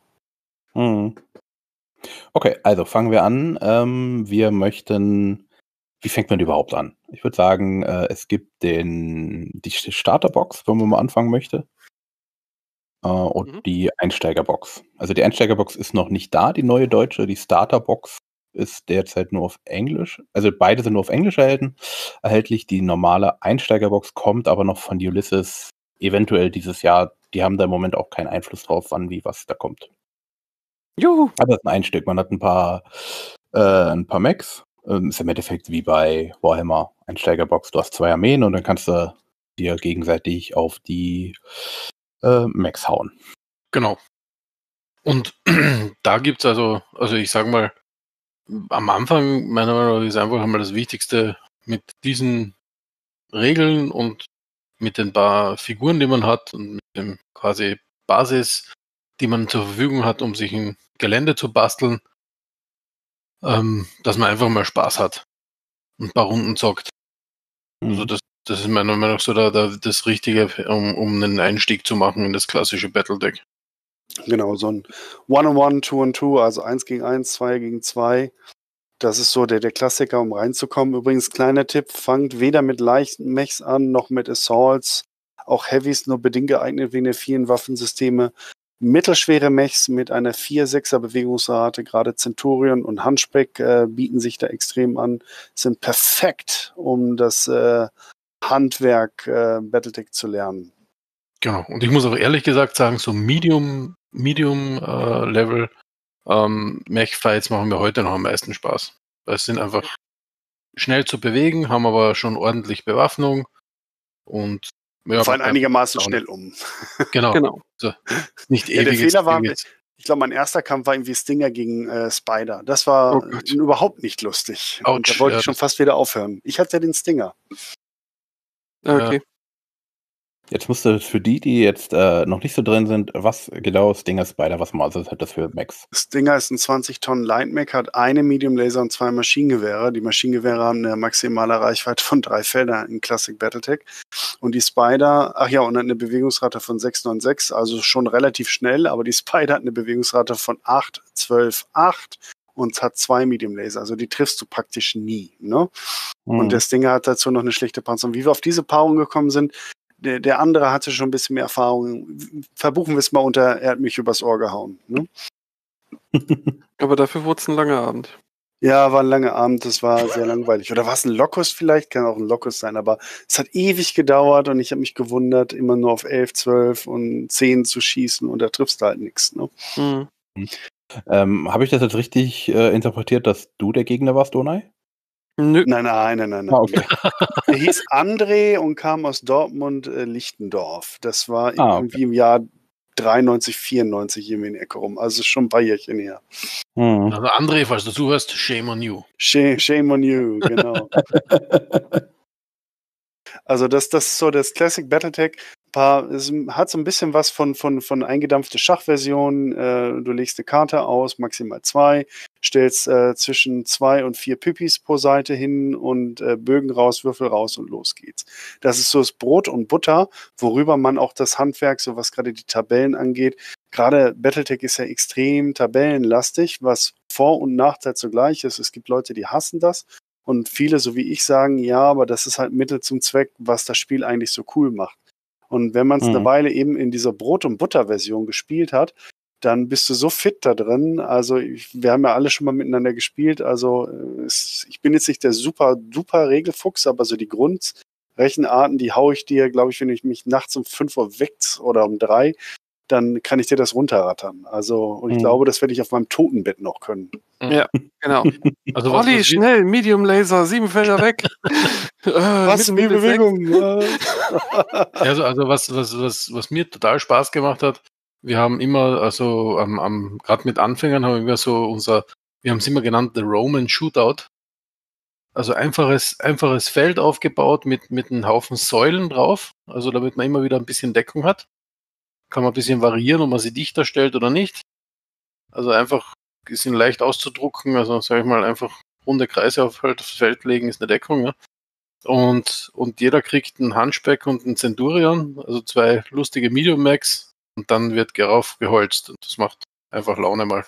Okay, also fangen wir an. Wie fängt man überhaupt an? Ich würde sagen, es gibt die Starterbox, wenn man mal anfangen möchte. Und die Einsteigerbox. Also die Einsteigerbox ist noch nicht da, die neue deutsche. Die Starterbox ist derzeit nur auf Englisch. Also beide sind nur auf Englisch erhältlich. Die normale Einsteigerbox kommt aber noch von Ulysses eventuell dieses Jahr. Die haben da im Moment auch keinen Einfluss drauf, wann, wie, was da kommt. Juhu! Aber das ist ein Stück. Man hat ein paar ein paar Mechs. Ist im Endeffekt wie bei Warhammer Einsteigerbox. Du hast 2 Armeen und dann kannst du dir gegenseitig auf die Mechs hauen. Genau. Und da gibt's also ich sag mal, am Anfang, meiner Meinung nach, ist einfach einmal das Wichtigste mit diesen Regeln und mit den paar Figuren, die man hat und mit dem quasi Basis, die man zur Verfügung hat, um sich ein Gelände zu basteln, dass man einfach mal Spaß hat und ein paar Runden zockt. Also das ist meiner Meinung nach so das Richtige, um einen Einstieg zu machen in das klassische Battledeck. Genau, so ein One-on-One, Two-on-Two, also 1 gegen 1, 2 gegen 2. Das ist so der Klassiker, um reinzukommen. Übrigens, kleiner Tipp, fangt weder mit leichten Mechs an, noch mit Assaults. Auch Heavys nur bedingt geeignet wegen der vielen Waffensysteme. Mittelschwere Mechs mit einer 4-6er Bewegungsrate, gerade Centurion und Hunchback bieten sich da extrem an, sind perfekt, um das Handwerk Battletech zu lernen. Genau. Und ich muss auch ehrlich gesagt sagen, so Medium Level Mech-Fights machen mir heute noch am meisten Spaß. Weil es sind einfach schnell zu bewegen, haben aber schon ordentlich Bewaffnung und fallen einigermaßen schnell um. Genau. So, nicht ewig. Der Fehler war, ich glaube, mein erster Kampf war irgendwie Stinger gegen Spider. Das war überhaupt nicht lustig. Ouch, und da wollte ich schon fast wieder aufhören. Ich hatte ja den Stinger. Okay. Jetzt musst du für die jetzt noch nicht so drin sind, was genau Stinger Spider, was hat das für Mechs? Stinger ist ein 20-Tonnen Light-Mech, hat eine Medium-Laser und 2 Maschinengewehre. Die Maschinengewehre haben eine maximale Reichweite von 3 Feldern in Classic Battletech. Und die Spider, und eine Bewegungsrate von 696, also schon relativ schnell, aber die Spider hat eine Bewegungsrate von 8, 12, 8 und hat 2 Medium-Laser. Also die triffst du praktisch nie. Ne? Und der Stinger hat dazu noch eine schlechte Panzerung. Wie wir auf diese Paarung gekommen sind, der andere hatte schon ein bisschen mehr Erfahrung. Verbuchen wir es mal unter, er hat mich übers Ohr gehauen. Ne? Aber dafür wurde es ein langer Abend. Ja, war ein langer Abend, das war sehr langweilig. Oder war es ein Locus vielleicht? Kann auch ein Locus sein, aber es hat ewig gedauert und ich habe mich gewundert, immer nur auf 11, 12 und 10 zu schießen und da triffst du halt nichts. Ne? Habe ich das jetzt richtig interpretiert, dass du der Gegner warst, Donai? Nö. Nein. Okay. Er hieß André und kam aus Dortmund-Lichtendorf. Das war irgendwie im Jahr 93, 94 irgendwie in der Ecke rum. Also schon ein paar Jährchen her. Also André, falls du zuhörst, shame on you. Shame on you, genau. Also das ist so das Classic Battletech. Es hat so ein bisschen was von eingedampfte Schachversion. Du legst eine Karte aus, maximal 2, stellst zwischen 2 und 4 Püppis pro Seite hin und Bögen raus, Würfel raus und los geht's. Das ist so das Brot und Butter, worüber man auch das Handwerk, so was gerade die Tabellen angeht, gerade Battletech ist ja extrem tabellenlastig, was Vor- und Nachteil zugleich ist. Es gibt Leute, die hassen das. Und viele, so wie ich, sagen, ja, aber das ist halt Mittel zum Zweck, was das Spiel eigentlich so cool macht. Und wenn man es eine Weile eben in dieser Brot- und Butter-Version gespielt hat, dann bist du so fit da drin. Also wir haben ja alle schon mal miteinander gespielt. Also ich bin jetzt nicht der super duper Regelfuchs, aber so die Grundrechenarten, die haue ich dir, glaube ich, wenn ich mich nachts um 5 Uhr weckt oder um 3, dann kann ich dir das runterrattern. Also, und ich glaube, das werde ich auf meinem Totenbett noch können. Ja, genau. Also Olli, schnell, Medium Laser, 7 Felder weg. Was für Bewegung? Also was mir total Spaß gemacht hat, wir haben immer, also gerade mit Anfängern haben wir wir haben es immer genannt, The Roman Shootout. Also einfaches Feld aufgebaut mit einem Haufen Säulen drauf, also damit man immer wieder ein bisschen Deckung hat. Kann man ein bisschen variieren, ob man sie dichter stellt oder nicht. Also einfach sind leicht auszudrucken, also sage ich mal, einfach runde Kreise aufs Feld legen, ist eine Deckung. Ja? Und jeder kriegt einen Hunchback und einen Centurion, also 2 lustige Medium Max und dann wird gerauf geholzt. Und das macht einfach Laune mal.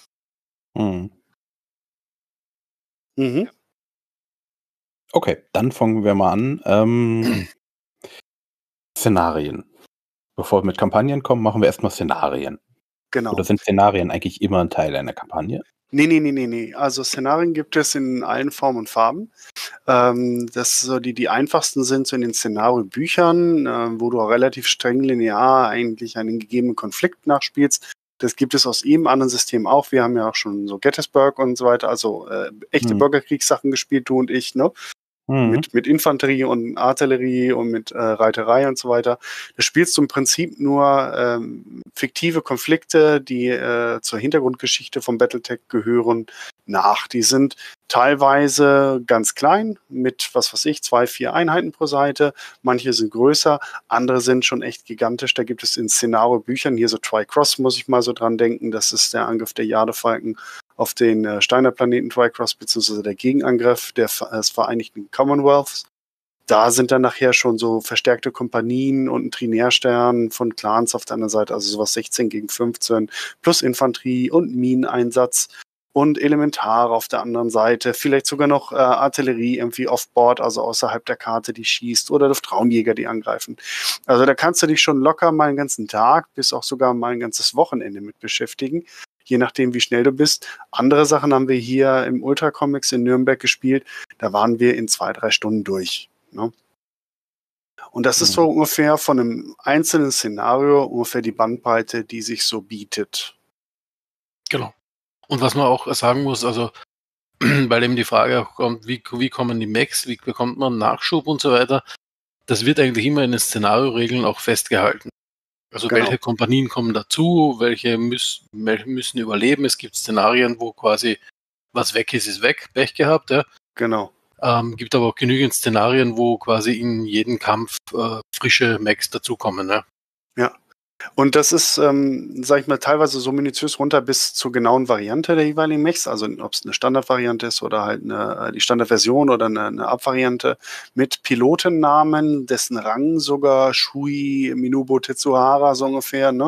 Okay, dann fangen wir mal an. Szenarien. Bevor wir mit Kampagnen kommen, machen wir erstmal Szenarien. Genau. Oder sind Szenarien eigentlich immer ein Teil einer Kampagne? Nee. Also Szenarien gibt es in allen Formen und Farben. Das so die einfachsten sind so in den Szenariobüchern, wo du relativ streng linear eigentlich einen gegebenen Konflikt nachspielst. Das gibt es aus jedem anderen System auch. Wir haben ja auch schon so Gettysburg und so weiter, also echte Bürgerkriegssachen gespielt, du und ich, ne? Mit Infanterie und Artillerie und mit Reiterei und so weiter. Da spielst du im Prinzip nur fiktive Konflikte, die zur Hintergrundgeschichte vom Battletech gehören, nach. Die sind teilweise ganz klein, mit, was weiß ich, 2, 4 Einheiten pro Seite. Manche sind größer, andere sind schon echt gigantisch. Da gibt es in Szenario-Büchern, hier so Tri-Cross muss ich mal so dran denken, das ist der Angriff der Jadefalken auf den Steiner-Planeten Tri-Cross, beziehungsweise der Gegenangriff des Vereinigten Commonwealths. Da sind dann nachher schon so verstärkte Kompanien und ein Trinärstern von Clans auf der anderen Seite, also sowas 16 gegen 15, plus Infanterie und Mineneinsatz und Elementare auf der anderen Seite, vielleicht sogar noch Artillerie irgendwie offboard, also außerhalb der Karte, die schießt, oder Luftraumjäger, die angreifen. Also da kannst du dich schon locker mal einen ganzen Tag bis auch sogar mal ein ganzes Wochenende mit beschäftigen, je nachdem, wie schnell du bist. Andere Sachen haben wir hier im Ultra Comics in Nürnberg gespielt, da waren wir in 2, 3 Stunden durch. Ne? Und das ist so ungefähr von einem einzelnen Szenario ungefähr die Bandbreite, die sich so bietet. Genau. Und was man auch sagen muss, also weil eben die Frage auch kommt, wie kommen die Mechs, wie bekommt man Nachschub und so weiter, das wird eigentlich immer in den Szenarioregeln auch festgehalten. Also welche Kompanien kommen dazu, welche müssen überleben. Es gibt Szenarien, wo quasi was weg ist weg, Pech gehabt. Ja. Genau. Gibt aber auch genügend Szenarien, wo quasi in jedem Kampf frische Mechs dazukommen. Ne? Ja. Und das ist, sag ich mal, teilweise so minutiös runter bis zur genauen Variante der jeweiligen Mechs, also ob es eine Standardvariante ist oder halt die Standardversion oder eine Abvariante mit Pilotennamen, dessen Rang sogar Shui Minubo Tetsuhara so ungefähr, ne?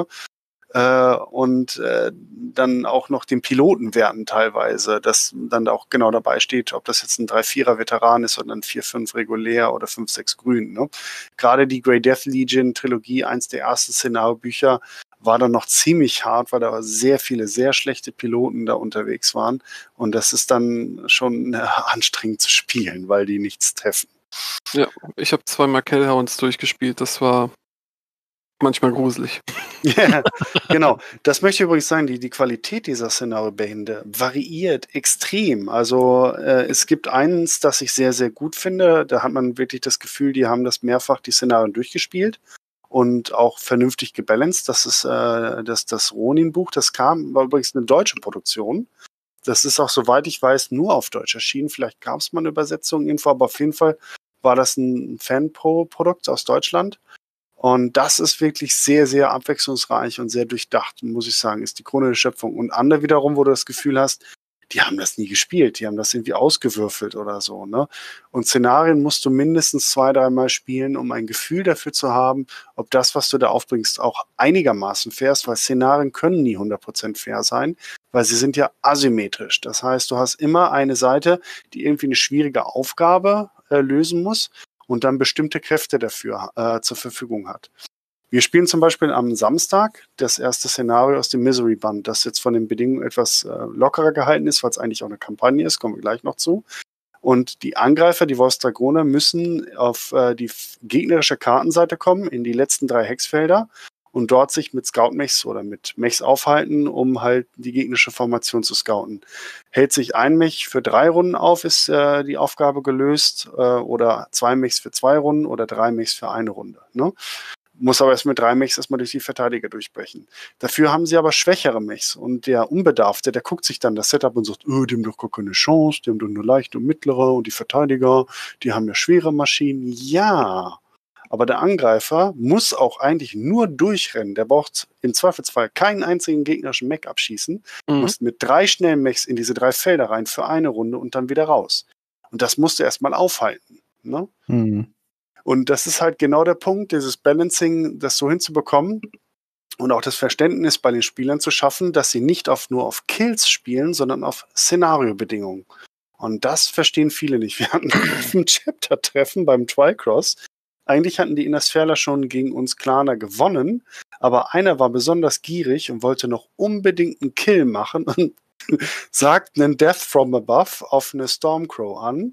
Und dann auch noch den Pilotenwerten teilweise, dass dann da auch genau dabei steht, ob das jetzt ein 3-4er Veteran ist oder ein 4-5 regulär oder 5-6 grün. Ne? Gerade die Grey Death Legion Trilogie, eins der ersten Szenariobücher, war dann noch ziemlich hart, weil da sehr viele sehr schlechte Piloten da unterwegs waren. Und das ist dann schon anstrengend zu spielen, weil die nichts treffen. Ja, ich habe 2 Markell-Hounds durchgespielt, das war manchmal gruselig. Ja, genau. Das möchte ich übrigens sagen, die Qualität dieser Szenariobände variiert extrem. Also es gibt eins, das ich sehr, sehr gut finde. Da hat man wirklich das Gefühl, die haben das mehrfach die Szenarien durchgespielt und auch vernünftig gebalanced. Das ist das Ronin-Buch, das war übrigens eine deutsche Produktion. Das ist auch, soweit ich weiß, nur auf Deutsch erschienen. Vielleicht gab es mal eine Übersetzung irgendwo, aber auf jeden Fall war das ein Fan-Pro-Produkt aus Deutschland. Und das ist wirklich sehr, sehr abwechslungsreich und sehr durchdacht, muss ich sagen, ist die Krone der Schöpfung. Und andere wiederum, wo du das Gefühl hast, die haben das nie gespielt, die haben das irgendwie ausgewürfelt oder so. Ne? Und Szenarien musst du mindestens 2, 3 Mal spielen, um ein Gefühl dafür zu haben, ob das, was du da aufbringst, auch einigermaßen fair ist, weil Szenarien können nie 100% fair sein, weil sie sind ja asymmetrisch. Das heißt, du hast immer eine Seite, die irgendwie eine schwierige Aufgabe lösen muss und dann bestimmte Kräfte dafür zur Verfügung hat. Wir spielen zum Beispiel am Samstag das erste Szenario aus dem Misery Band, das jetzt von den Bedingungen etwas lockerer gehalten ist, weil es eigentlich auch eine Kampagne ist, kommen wir gleich noch zu. Und die Angreifer, die Wolfsdragoner, müssen auf die gegnerische Kartenseite kommen, in die letzten 3 Hexfelder und dort sich mit Scout-Mechs oder mit Mechs aufhalten, um halt die gegnerische Formation zu scouten. Hält sich ein Mech für 3 Runden auf, ist die Aufgabe gelöst, oder 2 Mechs für 2 Runden oder 3 Mechs für 1 Runde. Ne? Muss aber erst mit 3 Mechs erstmal durch die Verteidiger durchbrechen. Dafür haben sie aber schwächere Mechs und der Unbedarfte, der guckt sich dann das Setup und sagt, die haben doch gar keine Chance, die haben doch nur leichte und mittlere und die Verteidiger, die haben ja schwere Maschinen. Ja, aber der Angreifer muss auch eigentlich nur durchrennen. Der braucht im Zweifelsfall keinen einzigen gegnerischen Mech abschießen, muss mit 3 schnellen Mechs in diese 3 Felder rein für 1 Runde und dann wieder raus. Und das musst du erstmal aufhalten. Ne? Und das ist halt genau der Punkt, dieses Balancing, das so hinzubekommen und auch das Verständnis bei den Spielern zu schaffen, dass sie nicht nur auf Kills spielen, sondern auf Szenariobedingungen. Und das verstehen viele nicht. Wir hatten ein Chapter-Treffen beim Tricross. Eigentlich hatten die Innersphärer schon gegen uns Claner gewonnen, aber einer war besonders gierig und wollte noch unbedingt einen Kill machen und sagt einen Death from Above auf eine Stormcrow an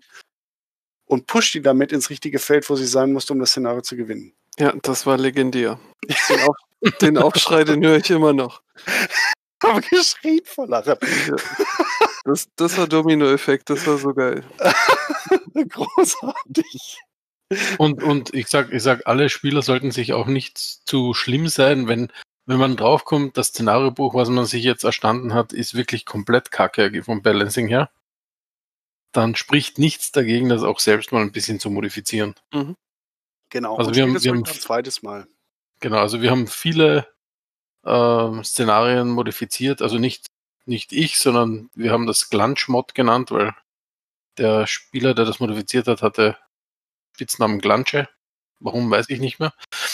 und pusht die damit ins richtige Feld, wo sie sein musste, um das Szenario zu gewinnen. Ja, das war legendär. Den Aufschrei, den höre ich immer noch. habe geschrien vor Lachen. Ja. Das war Domino-Effekt, das war so geil. Großartig. Und ich sag, alle Spieler sollten sich auch nicht zu schlimm sein, wenn man draufkommt, das Szenariobuch, was man sich jetzt erstanden hat, ist wirklich komplett kacke vom Balancing her. Dann spricht nichts dagegen, das auch selbst mal ein bisschen zu modifizieren. Mhm. Genau. Also und wir haben ein zweites Mal. Genau, also wir haben viele Szenarien modifiziert, also nicht ich, sondern wir haben das Glunch-Mod genannt, weil der Spieler, der das modifiziert hat, hatte Spitznamen Glanche. Warum, weiß ich nicht mehr.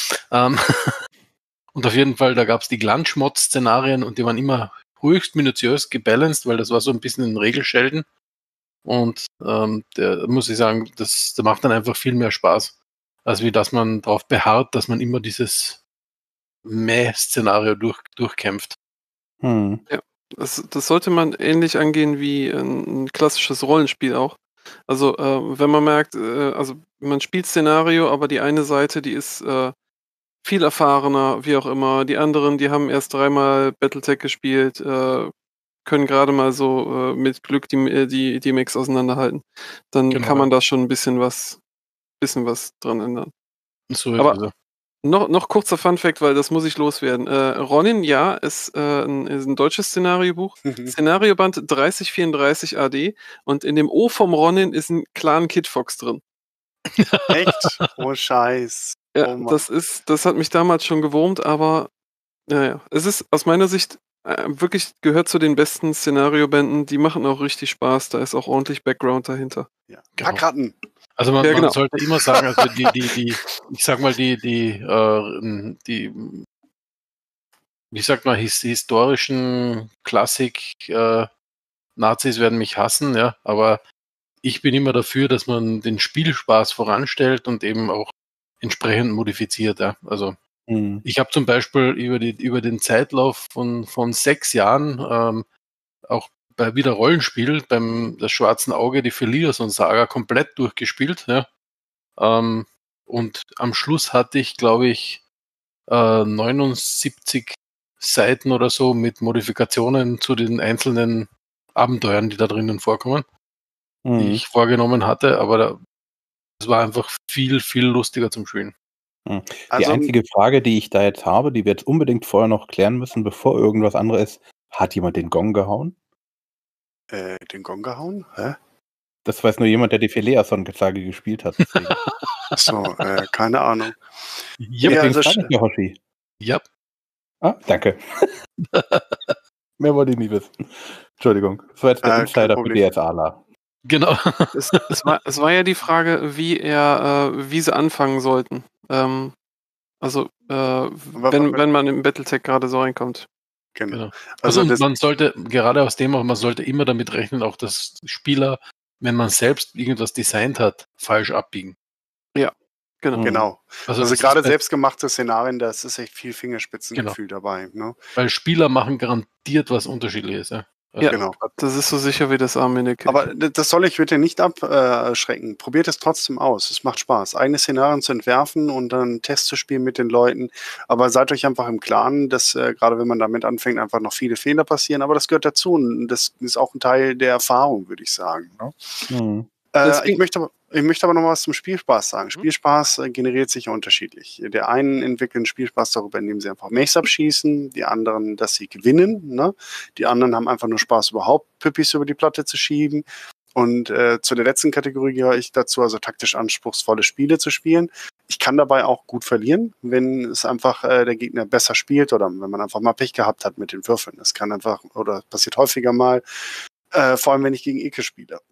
Und auf jeden Fall, da gab es die Glunch-Mod-Szenarien und die waren immer höchst minutiös gebalanced, weil das war so ein bisschen ein Regelschelden. Und der muss ich sagen, der macht dann einfach viel mehr Spaß, als wie dass man darauf beharrt, dass man immer dieses Szenario durchkämpft. Ja, das sollte man ähnlich angehen wie ein klassisches Rollenspiel auch. Also wenn man merkt, also man spielt Szenario, aber die eine Seite, die ist viel erfahrener, wie auch immer. Die anderen, die haben erst 3-mal Battletech gespielt, können gerade mal so mit Glück die Mechs auseinanderhalten. Dann Genau, kann man da schon ein bisschen was dran ändern. So Aber ist es. noch kurzer Funfact, weil das muss ich loswerden. Ronin, ja, ist ein deutsches Szenariobuch. Szenarioband 3034 AD und in dem O vom Ronin ist ein Clan Kid Fox drin. Echt? Oh Scheiß. Ja, Oh Mann. das hat mich damals schon gewurmt, aber naja, es ist aus meiner Sicht wirklich gehört zu den besten Szenariobänden. Die machen auch richtig Spaß. Da ist auch ordentlich Background dahinter. Ja. Genau. Packratten. Also man Ja, genau. sollte immer sagen, also ich sag mal, die wie sagt man, historischen Klassik Nazis werden mich hassen, ja, aber ich bin immer dafür, dass man den Spielspaß voranstellt und eben auch entsprechend modifiziert, ja. Also ich habe zum Beispiel über den Zeitlauf von 6 Jahren auch bei wieder Rollenspiel beim das Schwarzen Auge, die Philios-Saga komplett durchgespielt, ja. Und am Schluss hatte ich, glaube ich, 79 Seiten oder so mit Modifikationen zu den einzelnen Abenteuern, die da drinnen vorkommen, die ich vorgenommen hatte, aber es war einfach viel, viel lustiger zum Spielen. Die Also, einzige Frage, die ich da jetzt habe, die wir jetzt unbedingt vorher noch klären müssen, bevor irgendwas anderes ist, hat jemand den Gong gehauen? den Gong gehauen? Hä? Das weiß nur jemand, der die Phileason-Sage gespielt hat. Deswegen. Achso, keine Ahnung. Ja, Ja, Übrigens, das danke, Hoshi. ja. Ah, danke. Mehr wollte ich nie wissen. Entschuldigung. Das war jetzt der kein Insider für Problem. DSAler. Genau. Es war ja die Frage, wie sie anfangen sollten. Also, wenn man im Battletech gerade so reinkommt. Genau. Also das, man sollte, gerade aus dem auch, man sollte immer damit rechnen, auch dass Spieler, wenn man selbst irgendwas designt hat, falsch abbiegen. Ja, genau. Genau. Also Also das gerade ist selbstgemachte Szenarien, da ist echt viel Fingerspitzengefühl dabei. Ne? weil Spieler machen garantiert was Unterschiedliches. Ja. Also, Ja, Genau. das ist so sicher wie das Arm in der Kirche. Aber das soll euch bitte nicht abschrecken. Probiert es trotzdem aus. Es macht Spaß, eigene Szenarien zu entwerfen und dann einen Test zu spielen mit den Leuten. Aber seid euch einfach im Klaren, dass gerade wenn man damit anfängt, einfach noch viele Fehler passieren. Aber das gehört dazu und das ist auch ein Teil der Erfahrung, würde ich sagen. Ne? Ich möchte aber noch was zum Spielspaß sagen. Spielspaß generiert sich ja unterschiedlich. Der einen entwickeln Spielspaß darüber, indem sie einfach Mechs abschießen, die anderen, dass sie gewinnen. Ne? Die anderen haben einfach nur Spaß, überhaupt Püppis über die Platte zu schieben. Und zu der letzten Kategorie gehöre ich dazu, also taktisch anspruchsvolle Spiele zu spielen. Ich kann dabei auch gut verlieren, wenn es einfach der Gegner besser spielt oder wenn man einfach mal Pech gehabt hat mit den Würfeln. Das kann einfach, oder passiert häufiger mal, vor allem wenn ich gegen Ike spiele.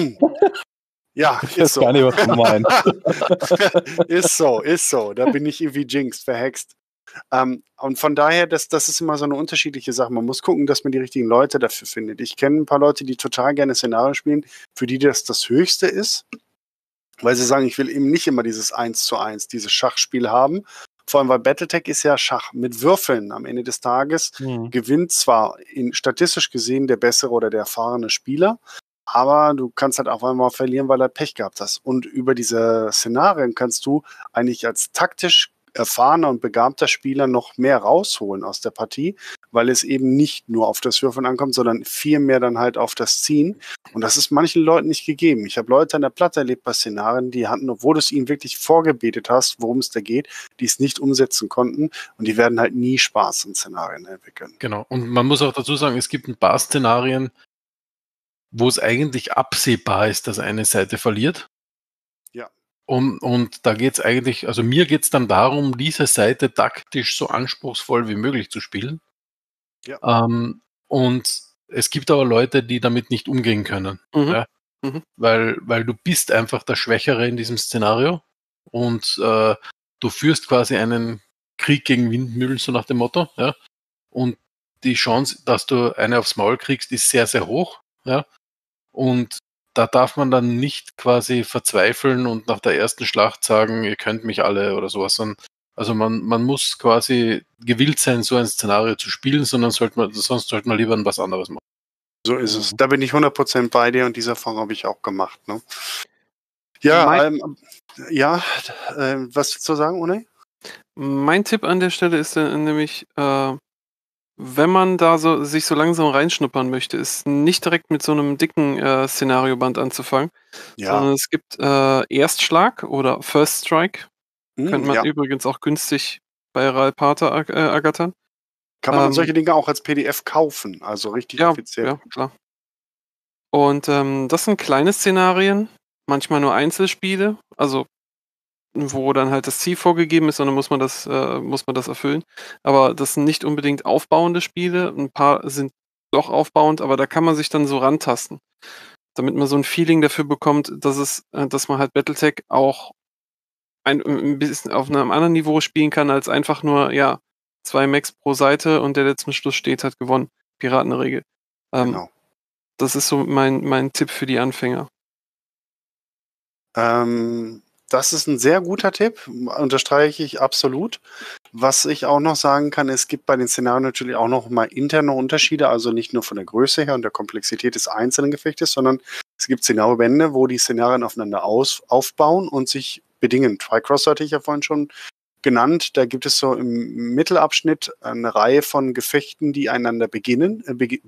Ja, Ich weiß gar nicht, was du meinst. ist so. Da bin ich irgendwie jinxed, verhext. Und von daher, das ist immer so eine unterschiedliche Sache. Man muss gucken, dass man die richtigen Leute dafür findet. Ich kenne ein paar Leute, die total gerne Szenarien spielen, für die das Höchste ist, weil sie sagen, ich will eben nicht immer dieses 1:1, dieses Schachspiel haben. Vor allem, weil Battletech ist ja Schach mit Würfeln. Am Ende des Tages gewinnt zwar statistisch gesehen der bessere oder der erfahrene Spieler, aber du kannst halt auch einmal verlieren, weil du Pech gehabt hast. Und über diese Szenarien kannst du eigentlich als taktisch erfahrener und begabter Spieler noch mehr rausholen aus der Partie, weil es eben nicht nur auf das Würfeln ankommt, sondern viel mehr dann halt auf das Ziehen. Und das ist manchen Leuten nicht gegeben. Ich habe Leute an der Platte erlebt bei Szenarien, die hatten, obwohl du es ihnen wirklich vorgebetet hast, worum es da geht, die es nicht umsetzen konnten und die werden halt nie Spaß in Szenarien entwickeln. Genau. Und man muss auch dazu sagen, es gibt ein paar Szenarien, wo es eigentlich absehbar ist, dass eine Seite verliert. Ja. Und da geht es eigentlich, also mir geht es dann darum, diese Seite taktisch so anspruchsvoll wie möglich zu spielen. Ja. Und es gibt aber Leute, die damit nicht umgehen können. Ja? Weil du bist einfach der Schwächere in diesem Szenario und du führst quasi einen Krieg gegen Windmühlen, so nach dem Motto. Ja? Und die Chance, dass du eine aufs Maul kriegst, ist sehr, sehr hoch. Ja? Und da darf man dann nicht quasi verzweifeln und nach der ersten Schlacht sagen, ihr könnt mich alle oder sowas. Also man muss quasi gewillt sein, so ein Szenario zu spielen, sonst sollte man lieber was anderes machen. So ist es. Da bin ich 100% bei dir und diese Erfahrung habe ich auch gemacht. Ne? Ja, was zu sagen, Unai? Mein Tipp an der Stelle ist nämlich, wenn man da sich so langsam reinschnuppern möchte, ist nicht direkt mit so einem dicken Szenarioband anzufangen, sondern es gibt Erstschlag oder First Strike. Könnte man übrigens auch günstig bei Ralpata ergattern. Kann man solche Dinge auch als PDF kaufen, also richtig offiziell. Ja, klar. Und das sind kleine Szenarien, manchmal nur Einzelspiele, also wo dann halt das Ziel vorgegeben ist, sondern muss man das erfüllen. Aber das sind nicht unbedingt aufbauende Spiele. Ein paar sind doch aufbauend, aber da kann man sich dann so rantasten, damit man so ein Feeling dafür bekommt, dass man halt Battletech auch ein bisschen auf einem anderen Niveau spielen kann, als einfach nur, 2 Max pro Seite und der zum Schluss steht, hat gewonnen. Piratenregel. Genau. Das ist so mein Tipp für die Anfänger. Das ist ein sehr guter Tipp, unterstreiche ich absolut. Was ich auch noch sagen kann, es gibt bei den Szenarien natürlich auch noch mal interne Unterschiede, also nicht nur von der Größe her und der Komplexität des einzelnen Gefechtes, sondern es gibt Szenariobände, wo die Szenarien aufeinander aufbauen und sich bedingen. Tricross hatte ich ja vorhin schon genannt. Da gibt es so im Mittelabschnitt eine Reihe von Gefechten, die einander bedingen.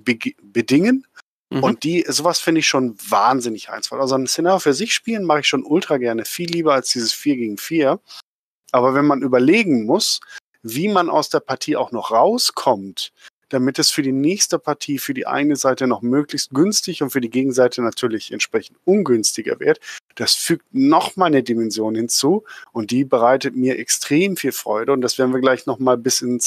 Und sowas finde ich schon wahnsinnig reizvoll. Also ein Szenario für sich spielen mache ich schon ultra gerne, viel lieber als dieses 4 gegen 4. Aber wenn man überlegen muss, wie man aus der Partie auch noch rauskommt, damit es für die nächste Partie für die eine Seite noch möglichst günstig und für die Gegenseite natürlich entsprechend ungünstiger wird, das fügt nochmal eine Dimension hinzu und die bereitet mir extrem viel Freude und das werden wir gleich nochmal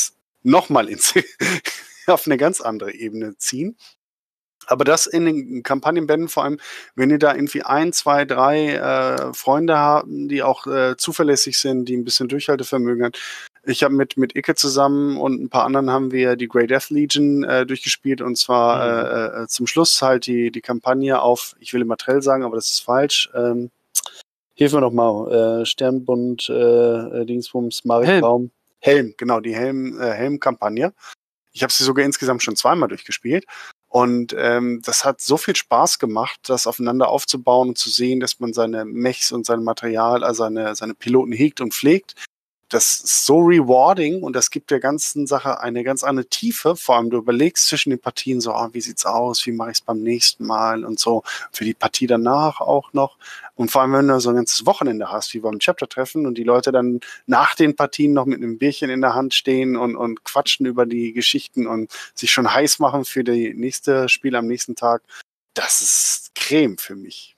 auf eine ganz andere Ebene ziehen. Aber das in den Kampagnenbänden, vor allem, wenn ihr da irgendwie 1, 2, 3 Freunde habt, die auch zuverlässig sind, die ein bisschen Durchhaltevermögen haben. Ich habe mit Icke zusammen und ein paar anderen haben wir die Grey Death Legion durchgespielt und zwar zum Schluss halt die Kampagne auf, ich will immer Trell sagen, aber das ist falsch. Hilf mir doch mal. Sternbund, Dingsbums, Maritraum. Helm, genau, die Helm-Kampagne. Ich habe sie sogar insgesamt schon 2-mal durchgespielt. Und das hat so viel Spaß gemacht, das aufeinander aufzubauen und zu sehen, dass man seine Mechs und sein Material, also seine Piloten hegt und pflegt. Das ist so rewarding und das gibt der ganzen Sache eine ganz andere Tiefe. Vor allem du überlegst zwischen den Partien so, wie sieht's aus, wie mache ich es beim nächsten Mal und so. Für die Partie danach auch noch. Und vor allem, wenn du so ein ganzes Wochenende hast, wie beim Chapter-Treffen und die Leute dann nach den Partien noch mit einem Bierchen in der Hand stehen und quatschen über die Geschichten und sich schon heiß machen für das nächste Spiel am nächsten Tag. Das ist Creme für mich.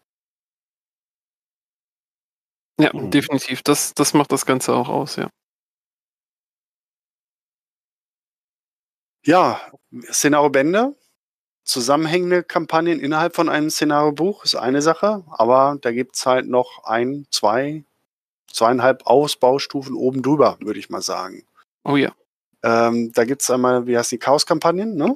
Ja, definitiv. Das macht das Ganze auch aus, ja. Ja, Szenariobände, zusammenhängende Kampagnen innerhalb von einem Szenariobuch ist eine Sache, aber da gibt es halt noch 1, 2, 2,5 Ausbaustufen oben drüber, würde ich mal sagen. Oh ja. Da gibt es einmal, wie heißt die, Chaos-Kampagnen, ne?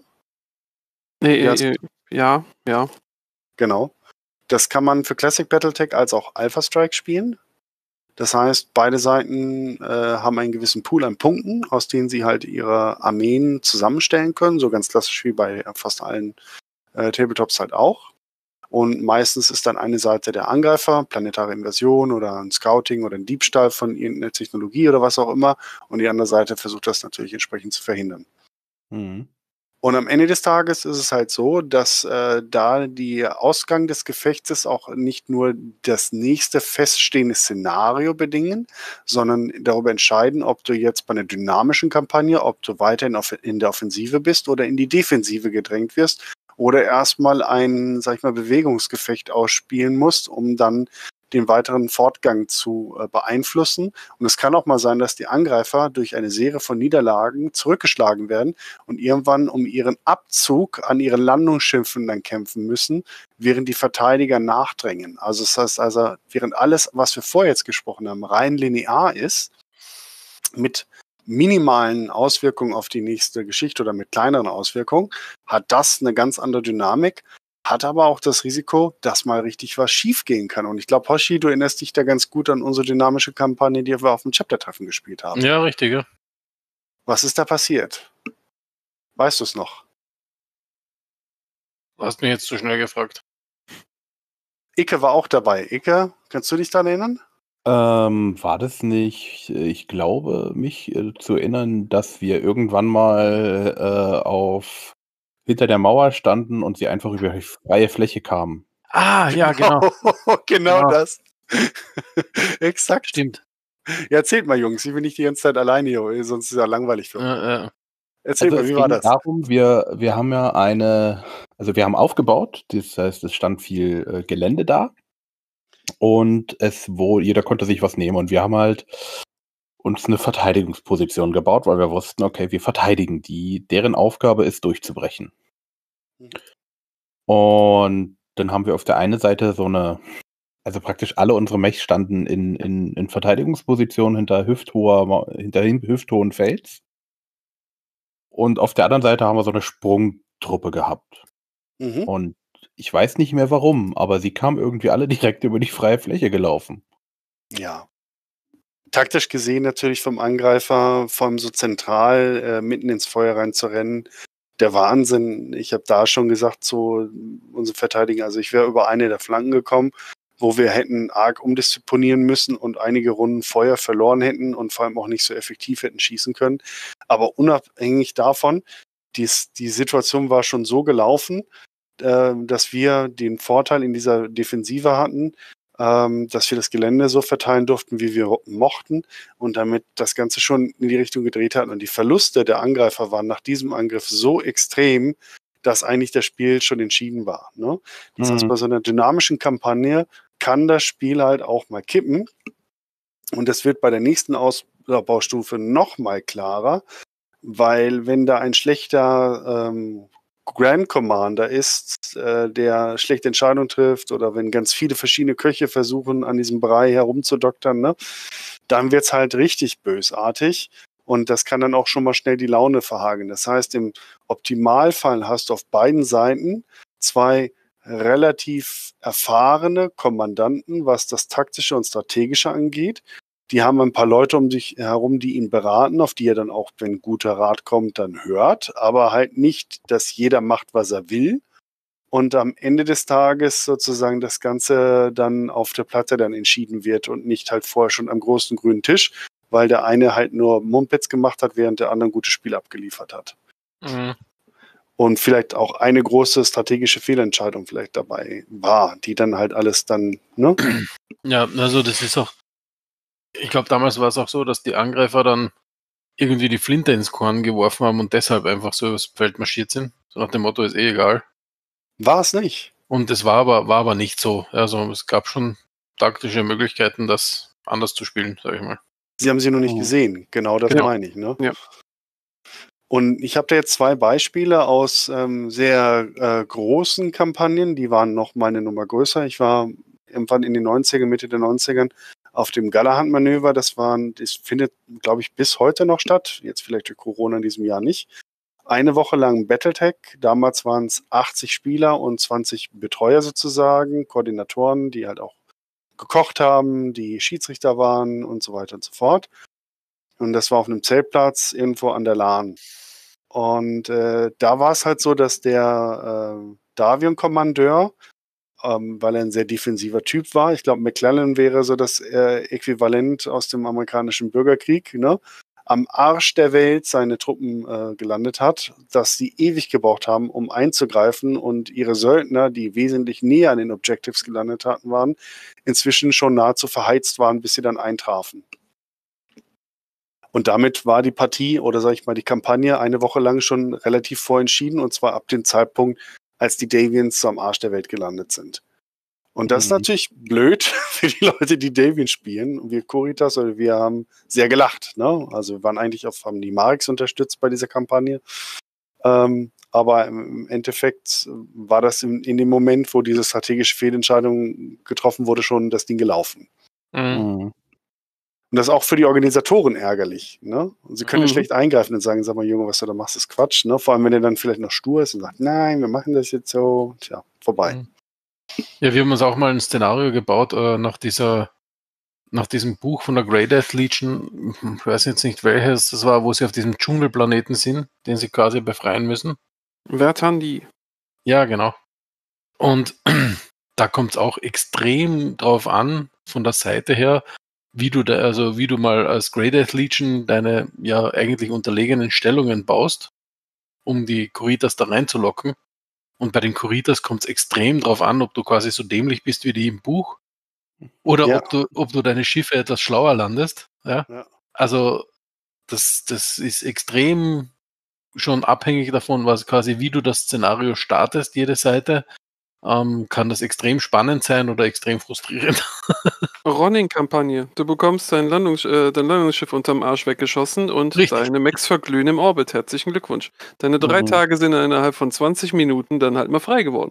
Ja. Genau. Das kann man für Classic Battletech als auch Alpha Strike spielen. Das heißt, beide Seiten haben einen gewissen Pool an Punkten, aus denen sie halt ihre Armeen zusammenstellen können, so ganz klassisch wie bei fast allen Tabletops halt auch. Und meistens ist dann eine Seite der Angreifer, planetare Invasion oder ein Scouting oder ein Diebstahl von irgendeiner Technologie oder was auch immer. Und die andere Seite versucht das natürlich entsprechend zu verhindern. Mhm. Und am Ende des Tages ist es halt so, dass da der Ausgang des Gefechtes auch nicht nur das nächste feststehende Szenario bedingen, sondern darüber entscheiden, ob du jetzt bei einer dynamischen Kampagne, ob du weiterhin in der Offensive bist oder in die Defensive gedrängt wirst oder erstmal ein, sag ich mal, Bewegungsgefecht ausspielen musst, um dann den weiteren Fortgang zu beeinflussen. Und es kann auch mal sein, dass die Angreifer durch eine Serie von Niederlagen zurückgeschlagen werden und irgendwann um ihren Abzug an ihren Landungsschiffen dann kämpfen müssen, während die Verteidiger nachdrängen. Also das heißt also, während alles, was wir vorher jetzt gesprochen haben, rein linear ist, mit minimalen Auswirkungen auf die nächste Geschichte oder mit kleineren Auswirkungen, hat das eine ganz andere Dynamik, hat aber auch das Risiko, dass mal richtig was schief gehen kann. Und ich glaube, Hoshi, du erinnerst dich da ganz gut an unsere dynamische Kampagne, die wir auf dem Chapter-Treffen gespielt haben. Ja, richtig, ja. Was ist da passiert? Weißt du es noch? Du hast mich jetzt zu schnell gefragt. Icke war auch dabei. Icke, kannst du dich daran erinnern? War das nicht, ich glaube, mich zu erinnern, dass wir irgendwann mal auf hinter der Mauer standen und sie einfach über die freie Fläche kamen. Ah, ja, genau. Genau das. Exakt. Stimmt. Ja, erzählt mal, Jungs. Ich bin nicht die ganze Zeit alleine hier, sonst ist es ja langweilig für uns. Erzählt Also mal, es wie war ging das? darum, wir haben ja wir haben aufgebaut, das heißt, es stand viel Gelände da und jeder konnte sich was nehmen und wir haben halt uns eine Verteidigungsposition gebaut, weil wir wussten, okay, wir verteidigen die, deren Aufgabe ist durchzubrechen. Und dann haben wir auf der einen Seite also praktisch alle unsere Mechs standen in Verteidigungsposition hinter hüfthohen Fels. Und auf der anderen Seite haben wir so eine Sprungtruppe gehabt. Mhm. Und ich weiß nicht mehr warum, aber sie kamen irgendwie alle direkt über die freie Fläche gelaufen. Ja. Taktisch gesehen natürlich vom Angreifer, vor allem so zentral mitten ins Feuer reinzurennen, der Wahnsinn. Ich habe da schon gesagt, so unsere Verteidiger, also ich wäre über eine der Flanken gekommen, wo wir hätten arg umdisponieren müssen und einige Runden Feuer verloren hätten und vor allem auch nicht so effektiv hätten schießen können. Aber unabhängig davon, die Situation war schon so gelaufen, dass wir den Vorteil in dieser Defensive hatten, dass wir das Gelände so verteilen durften, wie wir mochten und damit das Ganze schon in die Richtung gedreht hatten. Und die Verluste der Angreifer waren nach diesem Angriff so extrem, dass eigentlich das Spiel schon entschieden war. Ne? Das heißt, bei so einer dynamischen Kampagne kann das Spiel halt auch mal kippen. Und das wird bei der nächsten Ausbaustufe noch mal klarer, weil wenn da ein schlechter Grand Commander ist, der schlechte Entscheidungen trifft oder wenn ganz viele verschiedene Köche versuchen, an diesem Brei herumzudoktern, ne, dann wird es halt richtig bösartig und das kann dann auch schon mal schnell die Laune verhageln. Das heißt, im Optimalfall hast du auf beiden Seiten zwei relativ erfahrene Kommandanten, was das Taktische und Strategische angeht. Die haben ein paar Leute um sich herum, die ihn beraten, auf die er dann auch, wenn guter Rat kommt, dann hört. Aber halt nicht, dass jeder macht, was er will. Und am Ende des Tages sozusagen das Ganze dann auf der Platte dann entschieden wird und nicht halt vorher schon am großen grünen Tisch, weil der eine halt nur Mumpitz gemacht hat, während der andere ein gutes Spiel abgeliefert hat. Mhm. Und vielleicht auch eine große strategische Fehlentscheidung vielleicht dabei war, die dann halt alles dann, ne? Ja, also das ist auch, ich glaube, damals war es auch so, dass die Angreifer dann irgendwie die Flinte ins Korn geworfen haben und deshalb einfach so übers Feld marschiert sind. So nach dem Motto, ist eh egal. War es nicht. Und das war aber nicht so. Also es gab schon taktische Möglichkeiten, das anders zu spielen, sag ich mal. Sie haben sie noch nicht gesehen. Genau das Genau. meine ich, ne? Ja. Und ich habe da jetzt zwei Beispiele aus sehr großen Kampagnen, die waren noch mal eine Nummer größer. Ich war irgendwann in den 90ern, Mitte der 90ern auf dem Galahad-Manöver. Das findet, glaube ich, bis heute noch statt. Jetzt vielleicht durch Corona in diesem Jahr nicht. Eine Woche lang Battletech. Damals waren es 80 Spieler und 20 Betreuer sozusagen, Koordinatoren, die halt auch gekocht haben, die Schiedsrichter waren und so weiter und so fort. Und das war auf einem Zeltplatz irgendwo an der Lahn. Und da war es halt so, dass der Davion-Kommandeur weil er ein sehr defensiver Typ war. Ich glaube, McClellan wäre so das Äquivalent aus dem amerikanischen Bürgerkrieg, ne? Am Arsch der Welt seine Truppen gelandet hat, dass sie ewig gebraucht haben, um einzugreifen und ihre Söldner, die wesentlich näher an den Objectives gelandet hatten, waren, inzwischen schon nahezu verheizt waren, bis sie dann eintrafen. Und damit war die Partie oder sag ich mal die Kampagne eine Woche lang schon relativ vorentschieden, und zwar ab dem Zeitpunkt, als die Davians so am Arsch der Welt gelandet sind. Und das ist natürlich blöd für die Leute, die Davian spielen. Und wir Kuritas, oder wir haben sehr gelacht. Ne? Also wir waren eigentlich haben die Marix unterstützt bei dieser Kampagne. Aber im Endeffekt war das in dem Moment, wo diese strategische Fehlentscheidung getroffen wurde, schon das Ding gelaufen. Und das ist auch für die Organisatoren ärgerlich. Ne? Und sie können schlecht eingreifen und sagen, sag mal, Junge, was du da machst, ist Quatsch. Ne? Vor allem, wenn er dann vielleicht noch stur ist und sagt, nein, wir machen das jetzt so. Tja, vorbei. Ja, wir haben uns auch mal ein Szenario gebaut nach diesem Buch von der Grey Death Legion. Ich weiß jetzt nicht welches das war, wo sie auf diesem Dschungelplaneten sind, den sie quasi befreien müssen. Vertandi. Ja, genau. Und da kommt es auch extrem drauf an, von der Seite her, wie du mal als Grey Death Legion deine ja eigentlich unterlegenen Stellungen baust, um die Kuritas da reinzulocken. Und bei den Kuritas kommt es extrem drauf an, ob du quasi so dämlich bist wie die im Buch oder ob du deine Schiffe etwas schlauer landest. Ja? Also das ist extrem schon abhängig davon, wie du das Szenario startest, jede Seite. Kann das extrem spannend sein oder extrem frustrierend. Running-Kampagne. Du bekommst dein Landungsschiff unterm Arsch weggeschossen und deine Mechs verglühen im Orbit. Herzlichen Glückwunsch. Deine 3 Tage sind innerhalb von 20 Minuten dann halt mal frei geworden.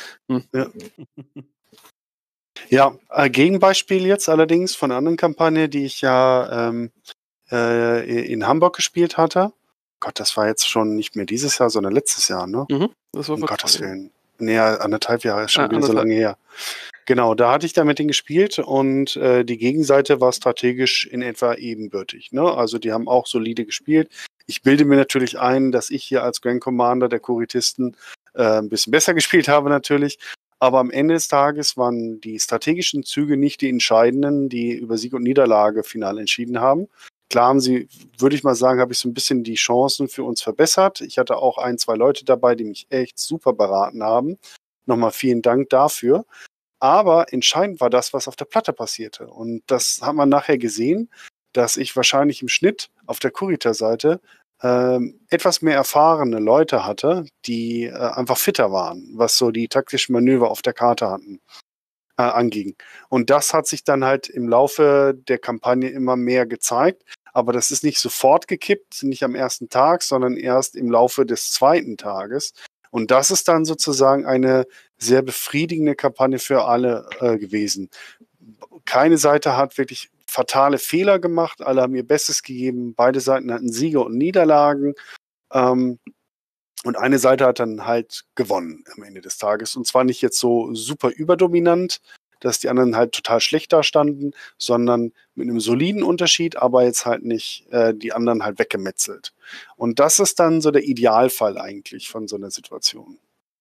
Ja, Gegenbeispiel jetzt allerdings von einer anderen Kampagne, die ich ja in Hamburg gespielt hatte. Gott, das war jetzt schon nicht mehr dieses Jahr, sondern letztes Jahr, ne? Das war um Gottes Willen. Nee, 1,5 Jahre ist schon wieder so lange her. Genau, da hatte ich da mit denen gespielt und die Gegenseite war strategisch in etwa ebenbürtig. Ne? Also die haben auch solide gespielt. Ich bilde mir natürlich ein, dass ich hier als Grand Commander der Kuritisten ein bisschen besser gespielt habe natürlich. Aber am Ende des Tages waren die strategischen Züge nicht die entscheidenden, die über Sieg und Niederlage final entschieden haben. Klar haben sie, würde ich mal sagen, habe ich so ein bisschen die Chancen für uns verbessert. Ich hatte auch 1, 2 Leute dabei, die mich echt super beraten haben. Nochmal vielen Dank dafür. Aber entscheidend war das, was auf der Platte passierte. Und das hat man nachher gesehen, dass ich wahrscheinlich im Schnitt auf der Kurita-Seite etwas mehr erfahrene Leute hatte, die einfach fitter waren, was so die taktischen Manöver auf der Karte anging. Und das hat sich dann halt im Laufe der Kampagne immer mehr gezeigt. Aber das ist nicht sofort gekippt, nicht am ersten Tag, sondern erst im Laufe des 2. Tages. Und das ist dann sozusagen eine sehr befriedigende Kampagne für alle gewesen. Keine Seite hat wirklich fatale Fehler gemacht, alle haben ihr Bestes gegeben, beide Seiten hatten Siege und Niederlagen und eine Seite hat dann halt gewonnen am Ende des Tages. Und zwar nicht jetzt so super überdominant, dass die anderen halt total schlecht dastanden, sondern mit einem soliden Unterschied, aber jetzt halt nicht die anderen halt weggemetzelt. Und das ist dann so der Idealfall eigentlich von so einer Situation.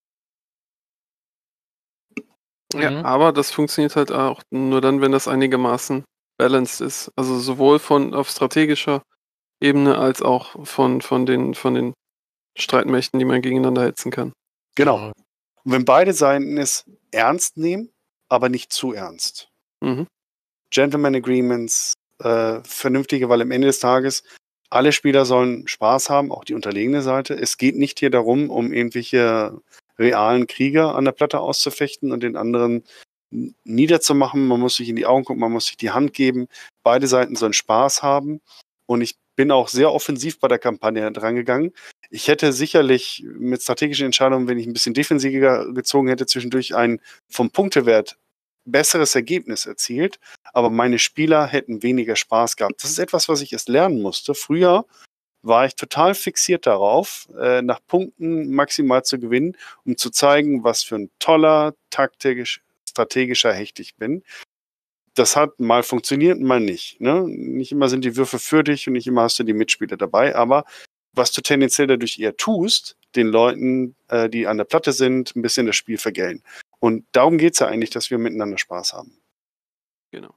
Ja, aber das funktioniert halt auch nur dann, wenn das einigermaßen balanced ist. Also sowohl auf strategischer Ebene als auch von den Streitmächten, die man gegeneinander hetzen kann. Genau. Und wenn beide Seiten es ernst nehmen, aber nicht zu ernst. Gentleman Agreements, vernünftige, weil am Ende des Tages alle Spieler sollen Spaß haben, auch die unterlegene Seite. Es geht nicht hier darum, um irgendwelche realen Krieger an der Platte auszufechten und den anderen niederzumachen. Man muss sich in die Augen gucken, man muss sich die Hand geben. Beide Seiten sollen Spaß haben. Und ich bin auch sehr offensiv bei der Kampagne drangegangen. Ich hätte sicherlich mit strategischen Entscheidungen, wenn ich ein bisschen defensiver gezogen hätte, zwischendurch ein vom Punktewert besseres Ergebnis erzielt, aber meine Spieler hätten weniger Spaß gehabt. Das ist etwas, was ich erst lernen musste. Früher war ich total fixiert darauf, nach Punkten maximal zu gewinnen, um zu zeigen, was für ein toller, strategischer Hecht ich bin. Das hat mal funktioniert, mal nicht. Ne? Nicht immer sind die Würfe für dich und nicht immer hast du die Mitspieler dabei, aber was du tendenziell dadurch eher tust, den Leuten, die an der Platte sind, ein bisschen das Spiel vergällen. Und darum geht es ja eigentlich, dass wir miteinander Spaß haben. Genau.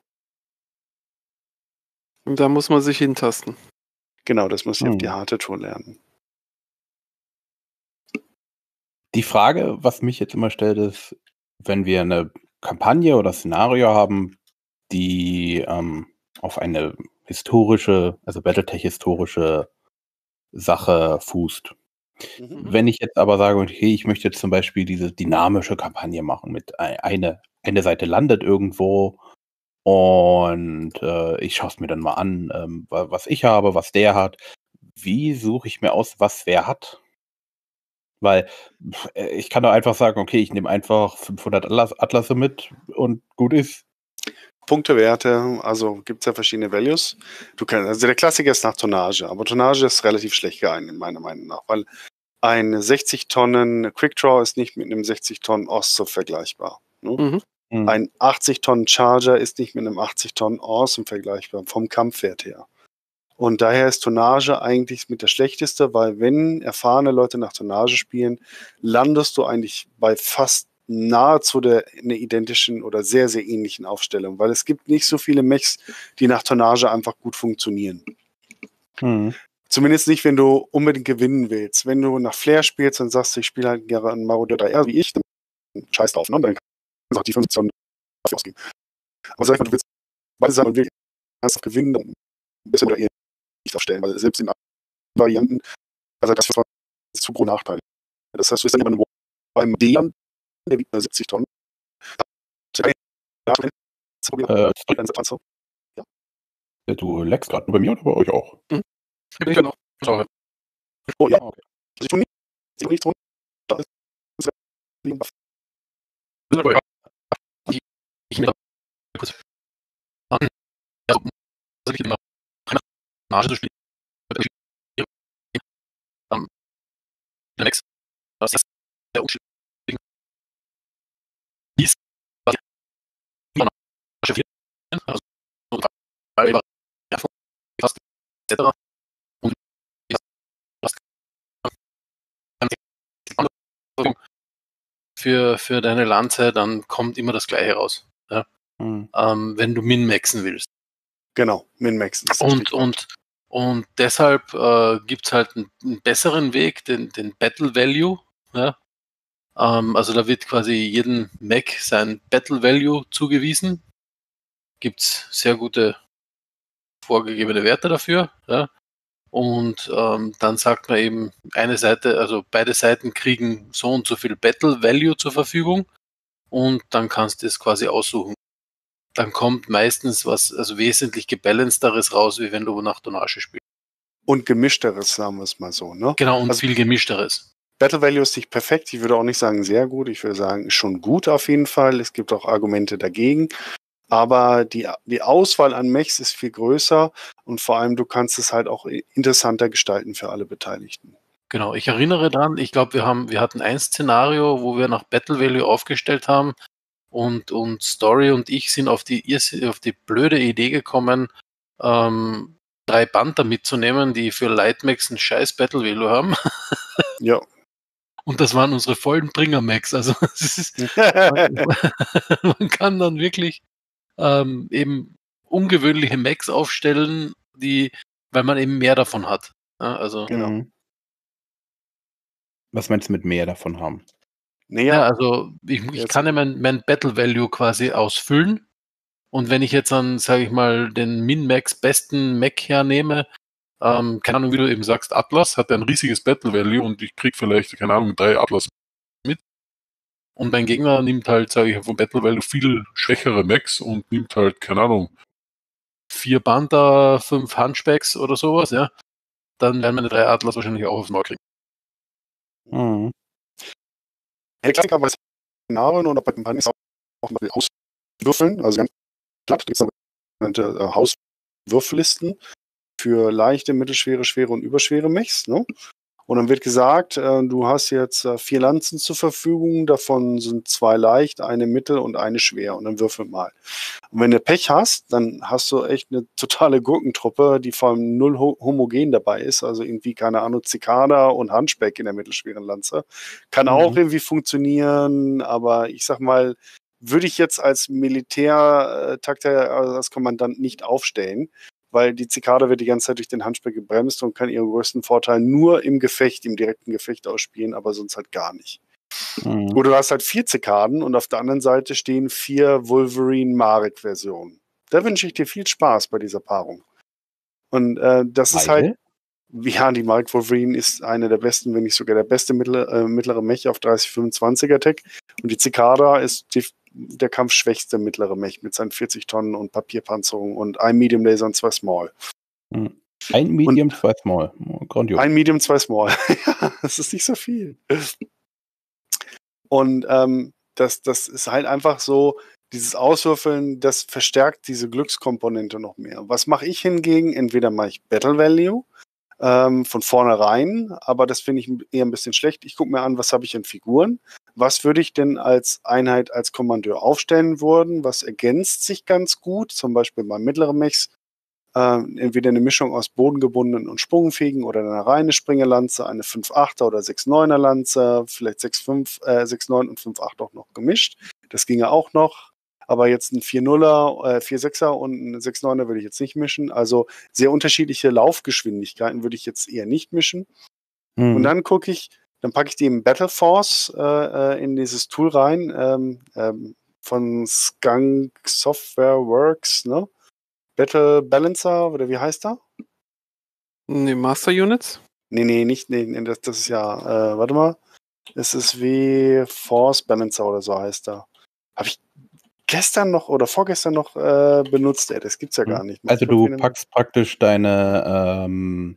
Und da muss man sich hintasten. Genau, das muss ich auf die harte Tour lernen. Die Frage, was mich jetzt immer stellt, ist, wenn wir eine Kampagne oder Szenario haben, die auf eine historische, also Battletech-historische Sache fußt. Wenn ich jetzt aber sage, okay, ich möchte jetzt zum Beispiel diese dynamische Kampagne machen mit eine Seite landet irgendwo und ich schaue es mir dann mal an, was ich habe, was der hat. Wie suche ich mir aus, was wer hat? Weil ich kann doch einfach sagen, okay, ich nehme einfach 500 Atlasse mit und gut ist. Punktewerte, also gibt es ja verschiedene Values. Also der Klassiker ist nach Tonnage, aber Tonnage ist relativ schlecht geeignet, meiner Meinung nach, weil ein 60 Tonnen Quickdraw ist nicht mit einem 60 Tonnen Awesome vergleichbar. Ne? Ein 80 Tonnen Charger ist nicht mit einem 80 Tonnen Awesome vergleichbar, vom Kampfwert her. Und daher ist Tonnage eigentlich mit der schlechteste, weil wenn erfahrene Leute nach Tonnage spielen, landest du eigentlich bei fast nahezu einer identischen oder sehr, sehr ähnlichen Aufstellung, weil es gibt nicht so viele Mechs, die nach Tonnage einfach gut funktionieren. Zumindest nicht, wenn du unbedingt gewinnen willst. Wenn du nach Flair spielst und sagst, ich spiele halt gerne einen Marauder 3R wie ich, dann scheiß drauf, ne? Dann kannst du auch die 15 dafür ausgeben. Aber sag ich mal, du willst beide sagen und willst ernsthaft gewinnen, dann bist du da eher nicht aufstellen, weil selbst in Varianten, also das ist zu große Nachteile. Das heißt, du bist dann immer beim D-Land, der wiegt nur 70 Tonnen. Du leckst gerade nur bei mir oder bei euch auch? Ich bin noch. Sorry. Oh ja, okay. ich tue nichts tun. Da ist Ich mir kurz an. Ja, also ich immer Marge zu spielen. Der Next. Das ist der Umstieg. Dies, was immer noch also weil fast etc. Und für deine Lanze, dann kommt immer das Gleiche raus. Ja? Wenn du min-maxen willst. Genau, min-maxen. Und deshalb gibt es halt einen besseren Weg, den Battle Value. Ja? Also da wird quasi jedem Mech sein Battle Value zugewiesen. Gibt es sehr gute vorgegebene Werte dafür. Ja? Und dann sagt man eben, eine Seite, also beide Seiten kriegen so und so viel Battle Value zur Verfügung und dann kannst du es quasi aussuchen. Dann kommt meistens was, also wesentlich gebalancederes raus, wie wenn du nach Tonnage spielst. Und gemischteres, sagen wir es mal so, ne? Genau, und also, viel gemischteres. Battle Value ist nicht perfekt, ich würde auch nicht sagen sehr gut, ich würde sagen schon gut auf jeden Fall. Es gibt auch Argumente dagegen. Aber die Auswahl an Mechs ist viel größer und vor allem du kannst es halt auch interessanter gestalten für alle Beteiligten. Genau, ich erinnere dran, ich glaube, wir hatten ein Szenario, wo wir nach Battle Value aufgestellt haben und Story und ich sind auf die blöde Idee gekommen, 3 Panther mitzunehmen, die für Lightmax einen scheiß Battle Value haben. Ja. Und das waren unsere vollen Bringer-Max. Also man kann dann wirklich eben ungewöhnliche Max aufstellen, weil man eben mehr davon hat. Ja, also Genau. Was meinst du mit mehr davon haben? Ja, also ich kann ja mein Battle Value quasi ausfüllen. Und wenn ich jetzt dann, sage ich mal, den Min-Max besten Mech hernehme, keine Ahnung, wie du eben sagst, Atlas hat ein riesiges Battle Value und ich krieg vielleicht, keine Ahnung, 3 Atlas mit. Und mein Gegner nimmt halt, sage ich, vom Battle Value viel schwächere Mechs und nimmt halt, keine Ahnung, 4 Panther, 5 Hunchbacks oder sowas, ja. Dann werden meine 3 Atlas wahrscheinlich auch aufs Maul kriegen. Der Klassiker bei Szenarien oder bei Kampagnen ist auch mal auswürfeln, also ganz platt, gibt es sogenannte Hauswürfellisten für leichte, mittelschwere, schwere und überschwere Mechs, ne? Und dann wird gesagt, du hast jetzt 4 Lanzen zur Verfügung, davon sind 2 leicht, eine mittel und eine schwer. Und dann würfel mal. Und wenn du Pech hast, dann hast du echt eine totale Gurkentruppe, die vor allem null homogen dabei ist. Also irgendwie, keine Ahnung, Zikada und Handspeck in der mittelschweren Lanze. Kann auch irgendwie funktionieren, aber ich sag mal, würde ich jetzt als Militärtakter, also als Kommandant nicht aufstellen, weil die Zikada wird die ganze Zeit durch den Handspeck gebremst und kann ihren größten Vorteil nur im Gefecht, im direkten Gefecht ausspielen, aber sonst halt gar nicht. Oder du hast halt 4 Zikaden und auf der anderen Seite stehen 4 Wolverine-Marek-Versionen. Da wünsche ich dir viel Spaß bei dieser Paarung. Und das ist halt, ja, die Marek Wolverine ist eine der besten, wenn nicht sogar der beste mittlere Mech auf 30-25er Tech. Und die Zikada ist der kampfschwächste mittlere Mech mit seinen 40 Tonnen und Papierpanzerung und einem Medium Laser und 2 Small. Ein Medium, 2 Small. Grandios. Ein Medium, 2 Small. Ja, das ist nicht so viel. Und das ist halt einfach so, dieses Auswürfeln, das verstärkt diese Glückskomponente noch mehr. Was mache ich hingegen? Entweder mache ich Battle Value von vornherein, aber das finde ich eher ein bisschen schlecht. Ich gucke mir an, was habe ich in Figuren? Was würde ich denn als Einheit, als Kommandeur aufstellen wollen? Was ergänzt sich ganz gut? Zum Beispiel bei mittleren Mechs. Entweder eine Mischung aus bodengebundenen und sprungfähigen oder eine reine Springerlanze, eine 5-8er oder 6-9er Lanze, vielleicht 6-9 und 5-8 auch noch gemischt. Das ginge auch noch. Aber jetzt ein 4-0er, 4-6er und ein 6-9er würde ich jetzt nicht mischen. Also sehr unterschiedliche Laufgeschwindigkeiten würde ich jetzt eher nicht mischen. Und dann packe ich die im Battle Force in dieses Tool rein von Skunk Software Works, ne? Battle Balancer, oder wie heißt er? Nee, Master Units? Nee, nicht, das ist ja, warte mal. Es ist wie Force Balancer oder so heißt er. Habe ich gestern noch oder vorgestern noch benutzt, das gibt's ja gar nicht. Also du packst praktisch deine,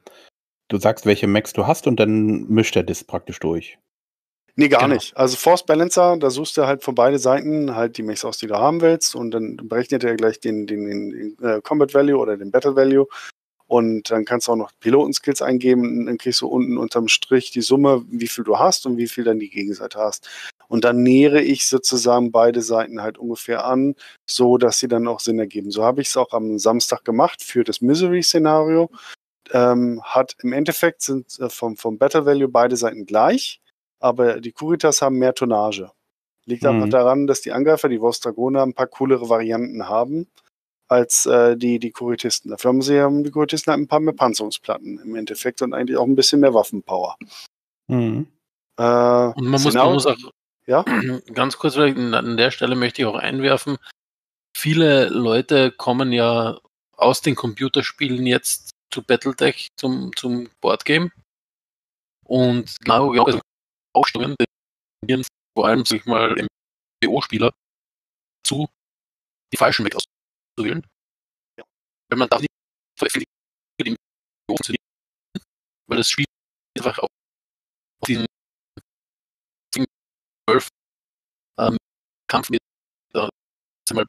du sagst, welche Mechs du hast und dann mischt er das praktisch durch. Nee, gar nicht. Also Force Balancer, da suchst du halt von beiden Seiten halt die Mechs aus, die du haben willst und dann berechnet er gleich den Combat Value oder den Battle Value und dann kannst du auch noch Pilotenskills eingeben und dann kriegst du unten unterm Strich die Summe, wie viel du hast und wie viel dann die Gegenseite hast. Und dann nähere ich sozusagen beide Seiten halt ungefähr an, so dass sie dann auch Sinn ergeben. So habe ich es auch am Samstag gemacht für das Misery-Szenario. Hat im Endeffekt sind vom Battle Value beide Seiten gleich, aber die Kuritas haben mehr Tonnage. Liegt einfach daran, dass die Angreifer, die Vostragoner, ein paar coolere Varianten haben als die Kuritisten. Dafür haben die Kuritisten halt ein paar mehr Panzerungsplatten im Endeffekt und eigentlich auch ein bisschen mehr Waffenpower. Und man muss auch, ja? Ganz kurz, an der Stelle möchte ich auch einwerfen, viele Leute kommen ja aus den Computerspielen jetzt zu Battletech, zum Boardgame und genau, also Ausstellungen tendieren vor allem, sag ich mal, MMO-Spieler zu, die falschen Mechs auszuwählen. Ja. Weil man darf nicht veröffentlichen, weil das Spiel einfach auf diesen 12 Kampf mit mal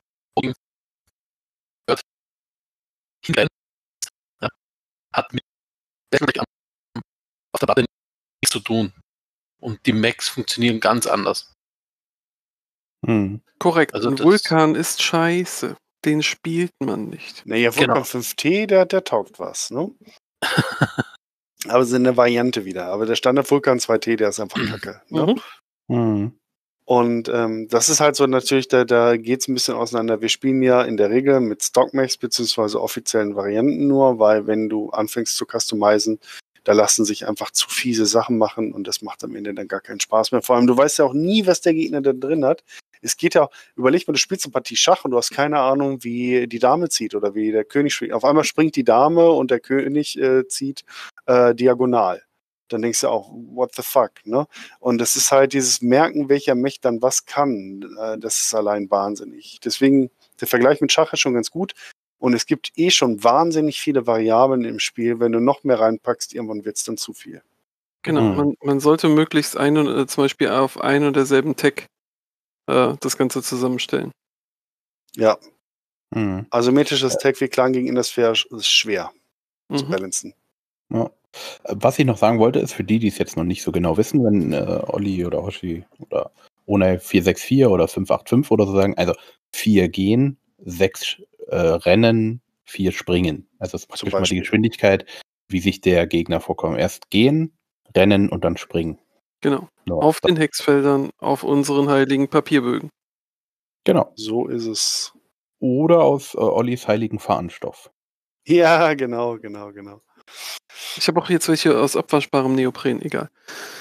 hingreifen, hat mit Battletech auf der Platte nichts zu tun. Und die Mechs funktionieren ganz anders. Korrekt. Also ein Vulkan ist scheiße. Den spielt man nicht. Naja, Vulkan 5T, der taugt was, ne? Aber es ist eine Variante wieder. Aber der Standard Vulkan 2T, der ist einfach kacke. Ne? Und das ist halt so natürlich, da geht es ein bisschen auseinander. Wir spielen ja in der Regel mit Stockmechs beziehungsweise offiziellen Varianten nur, weil wenn du anfängst zu customizen, da lassen sich einfach zu fiese Sachen machen und das macht am Ende dann gar keinen Spaß mehr. Vor allem, du weißt ja auch nie, was der Gegner da drin hat. Es geht ja, überleg mal, du spielst eine Partie Schach und du hast keine Ahnung, wie die Dame zieht oder wie der König spielt. Auf einmal springt die Dame und der König zieht diagonal. Dann denkst du auch, what the fuck, ne? Und das ist halt dieses Merken, welcher Mech dann was kann. Das ist allein wahnsinnig. Deswegen, der Vergleich mit Schach ist schon ganz gut. Und es gibt schon wahnsinnig viele Variablen im Spiel. Wenn du noch mehr reinpackst, irgendwann wird es dann zu viel. Genau, man sollte möglichst zum Beispiel auf ein und derselben Tech das Ganze zusammenstellen. Ja. Asymmetrisches Tech wie Klang gegen Indosphere ist schwer zu balancen. Ja. Was ich noch sagen wollte, ist für die es jetzt noch nicht so genau wissen, wenn Olli oder Hoshi oder ohne 464 oder 585 oder so sagen, also 4 gehen, 6 rennen, 4 springen. Also das ist praktisch mal die Geschwindigkeit, wie sich der Gegner vorkommt. Erst gehen, rennen und dann springen. Genau. Ja, Auf den Hexfeldern, auf unseren heiligen Papierbögen. Genau. So ist es. Oder aus Ollis heiligen Fahnenstoff. Ja, genau. Ich habe auch jetzt welche aus abwaschbarem Neopren, egal.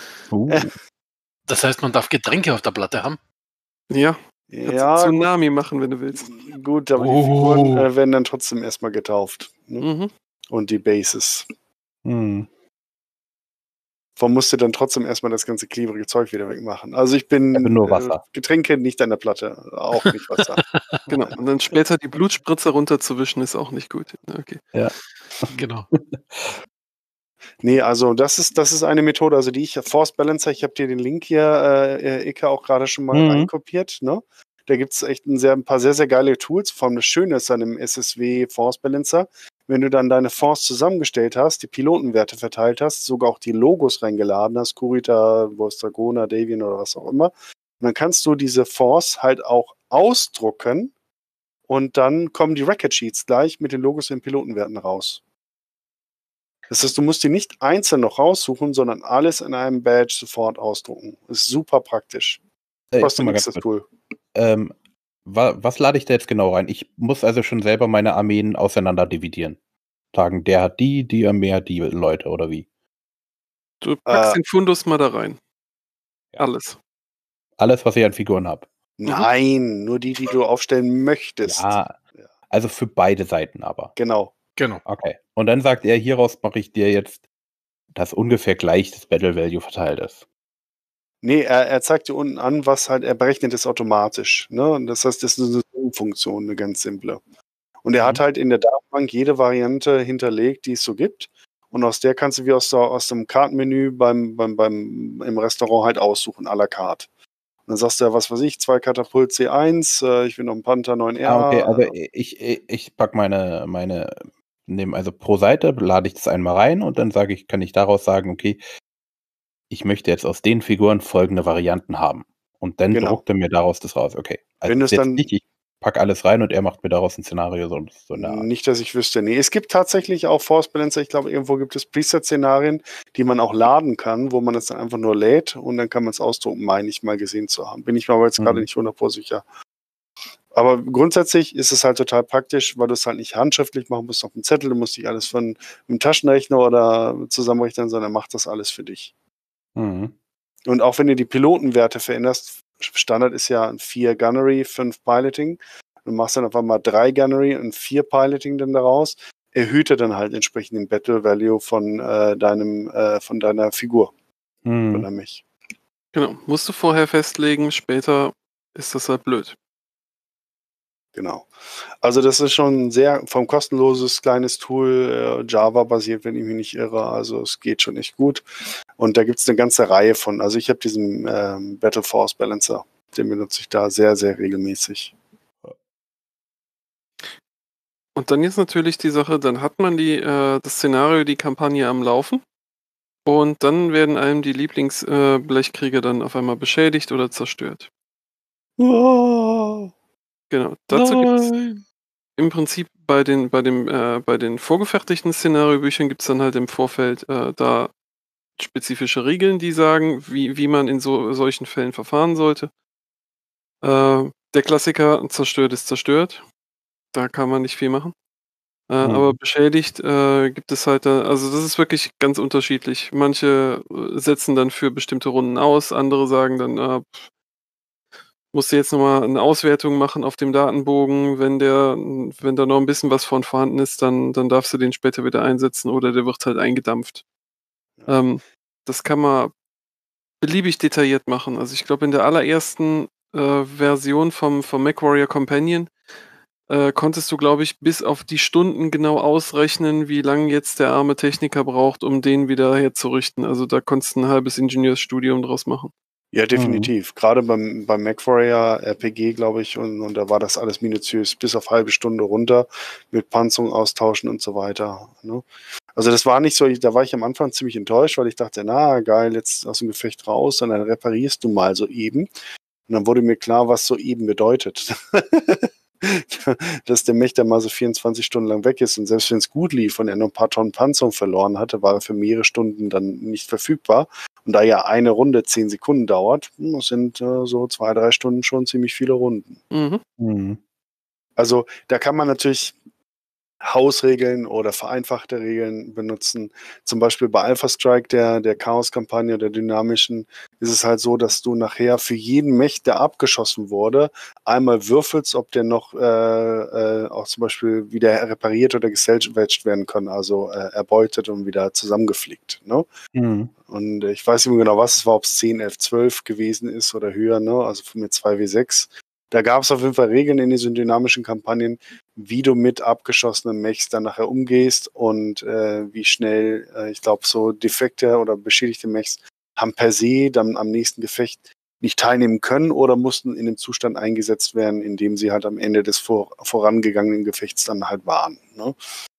Das heißt, man darf Getränke auf der Platte haben? Ja, kannst du Tsunami machen, wenn du willst. Gut, aber die Figuren werden dann trotzdem erstmal getauft. Ne? Mhm. Und die Bases. Hm. Man musste dann trotzdem erstmal das ganze klebrige Zeug wieder wegmachen. Also ich bin nur Wasser. Getränke nicht an der Platte, auch nicht Wasser. Genau. Und dann später die Blutspritze runterzuwischen, ist auch nicht gut. Okay. Ja. Genau. Nee, also das ist eine Methode, also die Force Balancer, ich habe dir den Link hier, Ike, auch gerade schon mal reinkopiert, ne? Da gibt es echt ein paar sehr, sehr geile Tools. Vor allem das Schöne ist an dem SSW Force Balancer, wenn du dann deine Force zusammengestellt hast, die Pilotenwerte verteilt hast, sogar auch die Logos reingeladen hast, Kurita, Vostragona, Davian oder was auch immer, und dann kannst du diese Force halt auch ausdrucken und dann kommen die Record Sheets gleich mit den Logos und den Pilotenwerten raus. Das heißt, du musst die nicht einzeln noch raussuchen, sondern alles in einem Badge sofort ausdrucken. Das ist super praktisch. Kostet nichts, das Tool. Was lade ich da jetzt genau rein? Ich muss also schon selber meine Armeen auseinander dividieren. Sagen, der hat die haben mehr die Leute, oder wie? Du packst den Fundus mal da rein. Ja. Alles. Alles, was ich an Figuren habe. Nein, nur die du aufstellen möchtest. Ja, also für beide Seiten aber. Genau. Okay. Und dann sagt er, hieraus mache ich dir jetzt, dass ungefähr gleich das Battle Value verteilt ist. Nee, er zeigt dir unten an, was halt, er berechnet es automatisch. Ne? Und das heißt, das ist eine Zoom-Funktion, eine ganz simple. Und er hat halt in der Datenbank jede Variante hinterlegt, die es so gibt. Und aus der kannst du wie aus dem Kartenmenü im Restaurant halt aussuchen, à la carte. Und dann sagst du ja, was weiß ich, 2 Katapult C1, ich will noch einen Panther 9R. Okay, also ich packe also pro Seite lade ich das einmal rein und dann kann ich daraus sagen, okay, ich möchte jetzt aus den Figuren folgende Varianten haben. Und dann druckt er mir daraus das raus. Okay. Also wenn jetzt dann nicht, ich packe alles rein und er macht mir daraus ein Szenario so eine Art. Nicht, dass ich wüsste. Nee, es gibt tatsächlich auch Force Balancer, ich glaube, irgendwo gibt es Preset-Szenarien, die man auch laden kann, wo man es dann einfach nur lädt und dann kann man es ausdrucken, meine ich mal gesehen zu haben. Bin ich mir aber jetzt gerade nicht 100% sicher. Aber grundsätzlich ist es halt total praktisch, weil du es halt nicht handschriftlich machen musst auf dem Zettel, du musst nicht alles von einem Taschenrechner oder zusammenrechnen, sondern macht das alles für dich. Und auch wenn du die Pilotenwerte veränderst, Standard ist ja 4 Gunnery, 5 Piloting, du machst dann auf einmal 3 Gunnery und 4 Piloting dann daraus, erhöht er dann halt entsprechend den Battle Value von deiner Figur. Von der Mech. Genau, musst du vorher festlegen, später ist das halt blöd. Genau. Also das ist schon ein sehr vom kostenloses kleines Tool, Java-basiert, wenn ich mich nicht irre. Also es geht schon echt gut. Und da gibt es eine ganze Reihe von. Also ich habe diesen Battle Force Balancer, den benutze ich da sehr, sehr regelmäßig. Und dann jetzt natürlich die Sache, dann hat man das Szenario, die Kampagne am Laufen. Und dann werden einem die Lieblingsblechkrieger dann auf einmal beschädigt oder zerstört. Oh. Genau. Dazu gibt es im Prinzip bei den vorgefertigten Szenariobüchern gibt es dann halt im Vorfeld da spezifische Regeln, die sagen, wie man in solchen Fällen verfahren sollte. Der Klassiker, zerstört ist zerstört. Da kann man nicht viel machen. Aber beschädigt gibt es halt, also das ist wirklich ganz unterschiedlich. Manche setzen dann für bestimmte Runden aus, andere sagen dann, musst du jetzt nochmal eine Auswertung machen auf dem Datenbogen, wenn da noch ein bisschen was von vorhanden ist, dann darfst du den später wieder einsetzen oder der wird halt eingedampft. Das kann man beliebig detailliert machen. Also ich glaube, in der allerersten Version vom MechWarrior Companion konntest du, glaube ich, bis auf die Stunden genau ausrechnen, wie lange jetzt der arme Techniker braucht, um den wieder herzurichten. Also da konntest du ein halbes Ingenieursstudium draus machen. Ja, definitiv. Gerade beim MechWarrior RPG, glaube ich, und da war das alles minutiös, bis auf halbe Stunde runter, mit Panzerung austauschen und so weiter. Ne? Also das war nicht so, da war ich am Anfang ziemlich enttäuscht, weil ich dachte, na geil, jetzt aus dem Gefecht raus und dann reparierst du mal so eben. Und dann wurde mir klar, was so eben bedeutet. Dass der Mech dann mal so 24 Stunden lang weg ist und selbst wenn es gut lief und er nur ein paar Tonnen Panzerung verloren hatte, war er für mehrere Stunden dann nicht verfügbar. Und da ja eine Runde 10 Sekunden dauert, das sind so 2-3 Stunden schon ziemlich viele Runden. Mhm. Also da kann man natürlich Hausregeln oder vereinfachte Regeln benutzen. Zum Beispiel bei Alpha Strike, der Chaos-Kampagne, der dynamischen, ist es halt so, dass du nachher für jeden Mech, der abgeschossen wurde, einmal würfelst, ob der noch auch zum Beispiel wieder repariert oder gesalvaged werden kann, also erbeutet und wieder zusammengeflickt. Ne? Mhm. Und ich weiß nicht mehr genau, was es war, ob es 10, 11, 12 gewesen ist oder höher, ne? Also mit 2W6. Da gab es auf jeden Fall Regeln in diesen dynamischen Kampagnen, wie du mit abgeschossenen Mechs dann nachher umgehst und wie schnell, ich glaube, so defekte oder beschädigte Mechs haben per se dann am nächsten Gefecht nicht teilnehmen können oder mussten in dem Zustand eingesetzt werden, in dem sie halt am Ende des vorangegangenen Gefechts dann halt waren. Ne?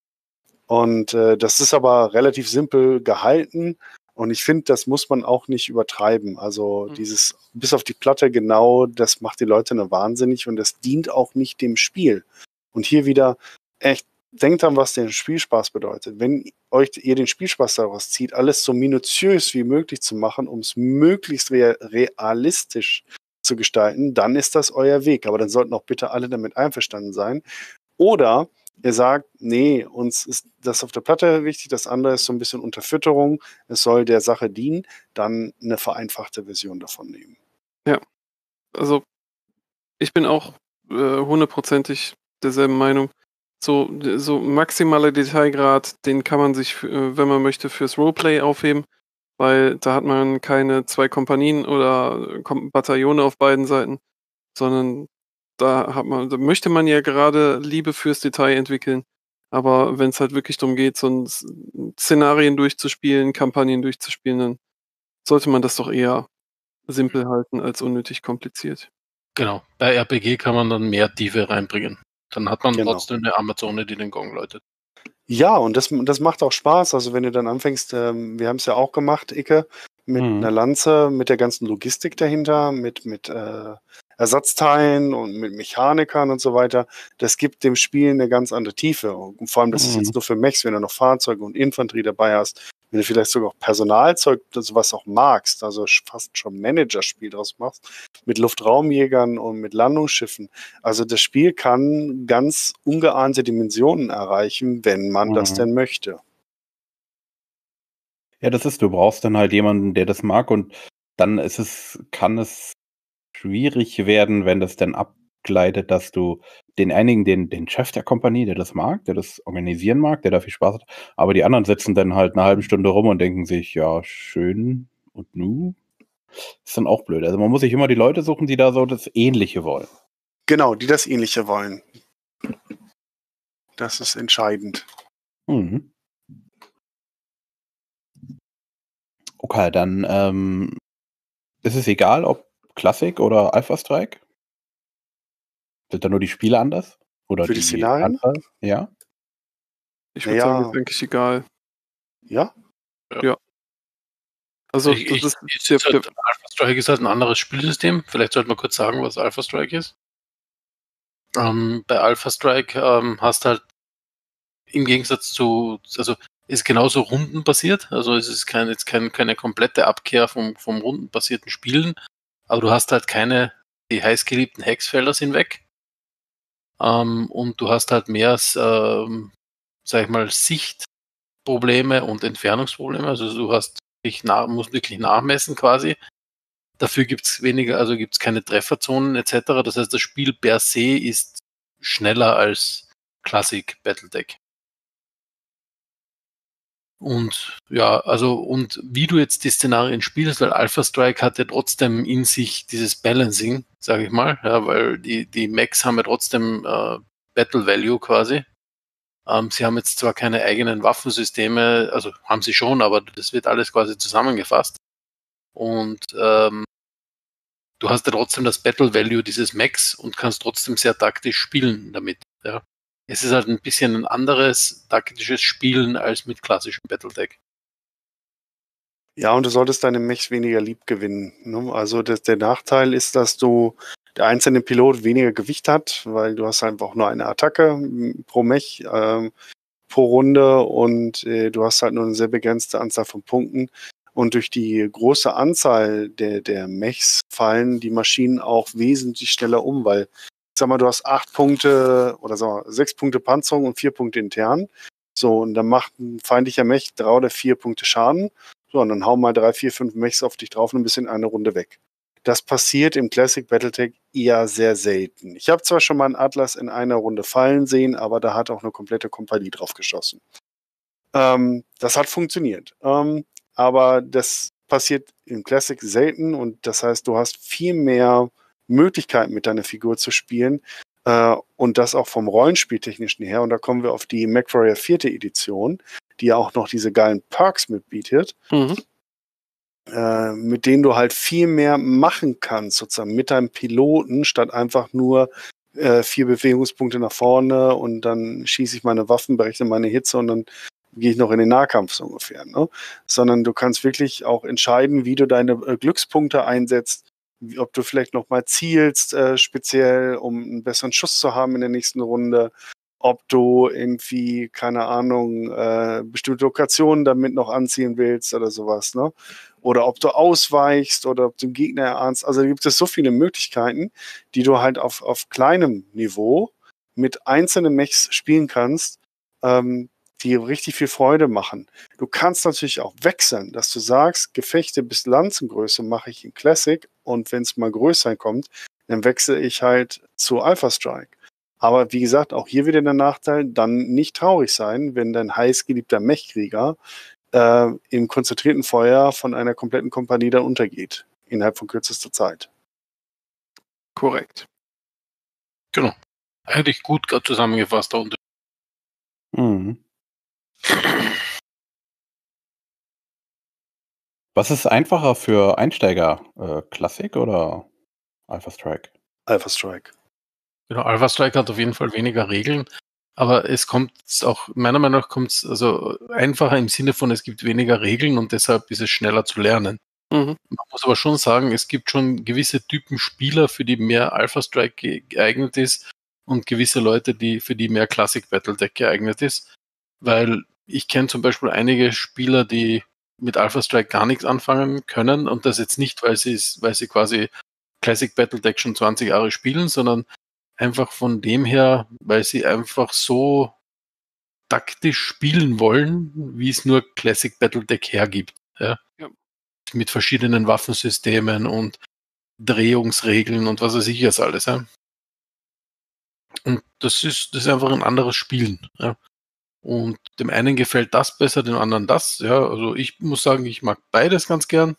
Und das ist aber relativ simpel gehalten. Und ich finde, das muss man auch nicht übertreiben. Also dieses bis auf die Platte genau, das macht die Leute nur wahnsinnig und das dient auch nicht dem Spiel. Und hier wieder, echt, denkt an, was den Spielspaß bedeutet. Wenn ihr den Spielspaß daraus zieht, alles so minutiös wie möglich zu machen, um es möglichst realistisch zu gestalten, dann ist das euer Weg. Aber dann sollten auch bitte alle damit einverstanden sein. Oder ihr sagt, nee, uns ist das auf der Platte wichtig, das andere ist so ein bisschen Unterfütterung, es soll der Sache dienen, dann eine vereinfachte Version davon nehmen. Ja, also ich bin auch hundertprozentig derselben Meinung. So maximaler Detailgrad, den kann man sich, wenn man möchte, fürs Roleplay aufheben, weil da hat man keine 2 Kompanien oder Bataillone auf beiden Seiten, sondern da möchte man ja gerade Liebe fürs Detail entwickeln. Aber wenn es halt wirklich darum geht, so Szenarien durchzuspielen, Kampagnen durchzuspielen, dann sollte man das doch eher simpel halten als unnötig kompliziert. Genau. Bei RPG kann man dann mehr Tiefe reinbringen. Dann hat man Genau. trotzdem eine Amazone, die den Gong läutet. Ja, und das macht auch Spaß. Also wenn du dann anfängst, wir haben es ja auch gemacht, Icke, mit einer Lanze, mit der ganzen Logistik dahinter, mit Ersatzteilen und mit Mechanikern und so weiter. Das gibt dem Spiel eine ganz andere Tiefe. Und vor allem, das ist jetzt nur für Mechs, wenn du noch Fahrzeuge und Infanterie dabei hast, wenn du vielleicht sogar auch Personalzeug, sowas auch magst, also fast schon Managerspiel draus machst, mit Luftraumjägern und mit Landungsschiffen. Also das Spiel kann ganz ungeahnte Dimensionen erreichen, wenn man das denn möchte. Ja, du brauchst dann halt jemanden, der das mag und dann kann es schwierig werden, wenn das dann abgleitet, dass du den Chef der Kompanie, der das mag, der das organisieren mag, der da viel Spaß hat, aber die anderen sitzen dann halt eine halbe Stunde rum und denken sich, ja, schön und nu? Ist dann auch blöd. Also man muss sich immer die Leute suchen, die da so das Ähnliche wollen. Genau, die das Ähnliche wollen. Das ist entscheidend. Mhm. Okay, dann ist es egal, ob Classic oder Alpha Strike? Sind da nur die Spiele anders? Oder Für die Szenarien? Anzahl? Ja. Ich würde sagen, ist eigentlich egal. Ja? Ja. Also Alpha Strike ist halt ein anderes Spielsystem. Vielleicht sollte man kurz sagen, was Alpha Strike ist. Bei Alpha Strike hast halt im Gegensatz also ist genauso rundenbasiert, also es ist keine komplette Abkehr vom rundenbasierten Spielen, aber du hast halt die heißgeliebten Hexfelder sind weg. Und du hast halt mehr, sag ich mal, Sichtprobleme und Entfernungsprobleme, also du musst wirklich nachmessen quasi. Dafür gibt's keine Trefferzonen etc. Das heißt, das Spiel per se ist schneller als Classic Battletech. Und ja, und wie du jetzt die Szenarien spielst, weil Alpha Strike hat ja trotzdem in sich dieses Balancing, sage ich mal, ja, weil die Mechs haben ja trotzdem Battle Value quasi. Sie haben jetzt zwar keine eigenen Waffensysteme, also haben sie schon, aber das wird alles quasi zusammengefasst. Und du hast ja trotzdem das Battle Value dieses Mechs und kannst trotzdem sehr taktisch spielen damit. Ja. Es ist halt ein bisschen ein anderes taktisches Spielen als mit klassischem Battletech. Ja, und du solltest deine Mechs weniger lieb gewinnen. Ne? Also der Nachteil ist, dass der einzelne Pilot weniger Gewicht hat, weil du hast einfach nur eine Attacke pro Mech pro Runde und du hast halt nur eine sehr begrenzte Anzahl von Punkten. Und durch die große Anzahl der Mechs fallen die Maschinen auch wesentlich schneller um, weil, sag mal, du hast 8 Punkte oder sag mal, 6 Punkte Panzerung und 4 Punkte intern. So, und dann macht ein feindlicher Mech 3 oder 4 Punkte Schaden. So, und dann hau mal 3, 4, 5 Mechs auf dich drauf und ein bisschen eine Runde weg. Das passiert im Classic Battletech eher sehr selten. Ich habe zwar schon mal einen Atlas in einer Runde fallen sehen, aber da hat auch eine komplette Kompanie drauf geschossen. Das hat funktioniert. Aber das passiert im Classic selten und das heißt, du hast viel mehr Möglichkeiten mit deiner Figur zu spielen und das auch vom Rollenspieltechnischen her. Und da kommen wir auf die MechWarrior 4. Edition, die ja auch noch diese geilen Perks mitbietet. Mit denen du halt viel mehr machen kannst, sozusagen mit deinem Piloten, statt einfach nur 4 Bewegungspunkte nach vorne und dann schieße ich meine Waffen, berechne meine Hitze und dann gehe ich noch in den Nahkampf so ungefähr. Ne? Sondern du kannst wirklich auch entscheiden, wie du deine Glückspunkte einsetzt, ob du vielleicht noch mal zielst, speziell, um einen besseren Schuss zu haben in der nächsten Runde, ob du irgendwie, keine Ahnung, bestimmte Lokationen damit noch anziehen willst oder sowas, ne? Oder ob du ausweichst oder ob du den Gegner erahnst. Also da gibt es so viele Möglichkeiten, die du halt auf kleinem Niveau mit einzelnen Mechs spielen kannst, die richtig viel Freude machen. Du kannst natürlich auch wechseln, dass du sagst, Gefechte bis Lanzengröße mache ich in Classic und wenn es mal größer kommt, dann wechsle ich halt zu Alpha Strike. Aber wie gesagt, auch hier wieder der Nachteil, dann nicht traurig sein, wenn dein heißgeliebter Mechkrieger im konzentrierten Feuer von einer kompletten Kompanie dann untergeht, innerhalb von kürzester Zeit. Korrekt. Genau. Eigentlich gut gerade zusammengefasst. Was ist einfacher für Einsteiger? Classic oder Alpha Strike? Alpha Strike. Genau, Alpha Strike hat auf jeden Fall weniger Regeln, aber es kommt auch, meiner Meinung nach kommt es also einfacher im Sinne von, es gibt weniger Regeln und deshalb ist es schneller zu lernen. Man muss aber schon sagen, es gibt schon gewisse Typen Spieler, für die mehr Alpha Strike geeignet ist und gewisse Leute, für die mehr Classic Battletech geeignet ist, weil ich kenne zum Beispiel einige Spieler, die mit Alpha Strike gar nichts anfangen können und das jetzt nicht, weil sie quasi Classic Battletech schon 20 Jahre spielen, sondern einfach von dem her, weil sie einfach so taktisch spielen wollen, wie es nur Classic Battletech hergibt. Ja? Ja. Mit verschiedenen Waffensystemen und Drehungsregeln und was weiß ich jetzt alles. Ja? Und das ist einfach ein anderes Spielen. Ja? Und dem einen gefällt das besser, dem anderen das. Ja? Also ich muss sagen, ich mag beides ganz gern.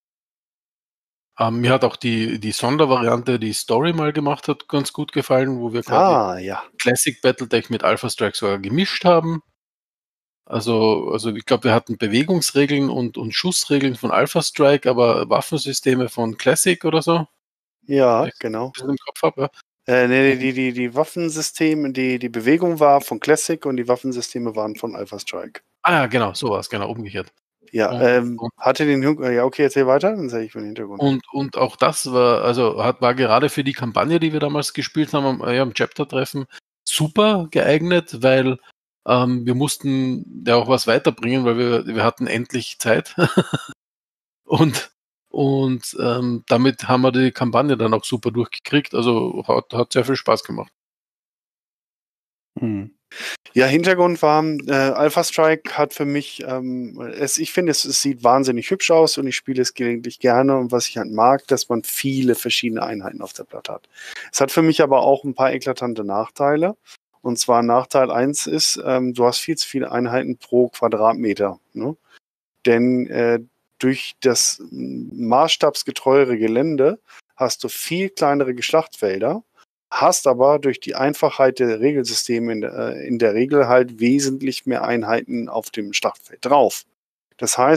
Mir hat auch die Sondervariante, die Story mal gemacht hat, ganz gut gefallen, wo wir quasi Classic Battletech mit Alpha Strike sogar gemischt haben. Also ich glaube, wir hatten Bewegungsregeln und Schussregeln von Alpha Strike, aber Waffensysteme von Classic oder so. Ja, genau. Ich im Kopf habe, Die Waffensysteme, die Bewegung war von Classic und die Waffensysteme waren von Alpha Strike. Ah ja, genau, sowas, genau, umgekehrt. Ja, hatte den ja, okay, erzähl weiter, dann sage ich mir den Hintergrund. Und auch das war gerade für die Kampagne, die wir damals gespielt haben, am Chapter-Treffen, super geeignet, weil wir mussten ja auch was weiterbringen, weil wir hatten endlich Zeit. und damit haben wir die Kampagne dann auch super durchgekriegt. Also hat sehr viel Spaß gemacht. Ja, Hintergrund war, Alpha Strike hat für mich, ich finde, es sieht wahnsinnig hübsch aus und ich spiele es gelegentlich gerne. Und was ich halt mag, dass man viele verschiedene Einheiten auf der Platte hat. Es hat für mich aber auch ein paar eklatante Nachteile. Und zwar Nachteil 1 ist, du hast viel zu viele Einheiten pro Quadratmeter. Ne? Denn durch das maßstabsgetreuere Gelände hast du viel kleinere Schlachtfelder, hast aber durch die Einfachheit der Regelsysteme in der Regel halt wesentlich mehr Einheiten auf dem Schlachtfeld drauf. Das heißt,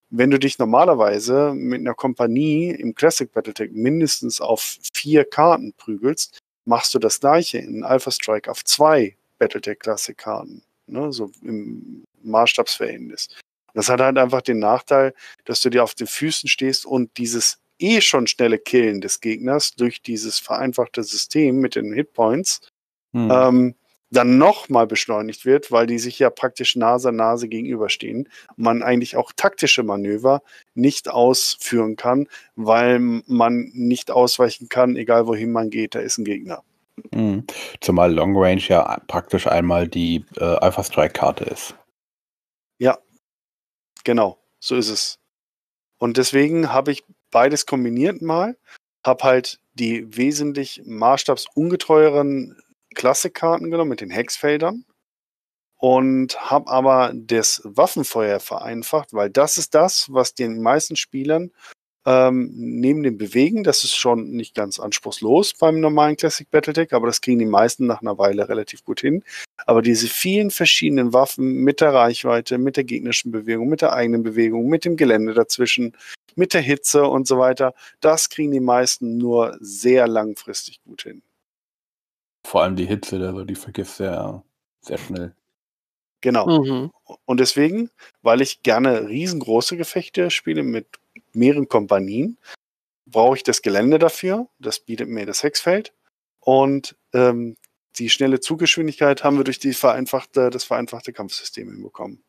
wenn du dich normalerweise mit einer Kompanie im Classic Battletech mindestens auf 4 Karten prügelst, machst du das gleiche in Alpha Strike auf 2 Battletech Classic Karten, ne, so im Maßstabsverhältnis. Das hat halt einfach den Nachteil, dass du dir auf den Füßen stehst und dieses schon schnelle Killen des Gegners durch dieses vereinfachte System mit den Hitpoints dann nochmal beschleunigt wird, weil die sich ja praktisch Nase an Nase gegenüberstehen und man eigentlich auch taktische Manöver nicht ausführen kann, weil man nicht ausweichen kann, egal wohin man geht, da ist ein Gegner. Zumal Long Range ja praktisch einmal die Alpha Strike Karte ist. Ja, genau, so ist es. Und deswegen habe ich beides kombiniert mal, habe halt die wesentlich maßstabsungetreueren Klassikkarten genommen mit den Hexfeldern und habe aber das Waffenfeuer vereinfacht, weil das ist das, was den meisten Spielern neben dem Bewegen, das ist schon nicht ganz anspruchslos beim normalen Classic Battletech, aber das kriegen die meisten nach einer Weile relativ gut hin. Aber diese vielen verschiedenen Waffen mit der Reichweite, mit der gegnerischen Bewegung, mit der eigenen Bewegung, mit dem Gelände dazwischen, mit der Hitze und so weiter, das kriegen die meisten nur sehr langfristig gut hin. Vor allem die Hitze, also die vergisst sehr, sehr schnell. Genau. Und deswegen, weil ich gerne riesengroße Gefechte spiele mit mehreren Kompanien, brauche ich das Gelände dafür. Das bietet mir das Hexfeld. Und die schnelle Zuggeschwindigkeit haben wir durch das vereinfachte Kampfsystem hinbekommen.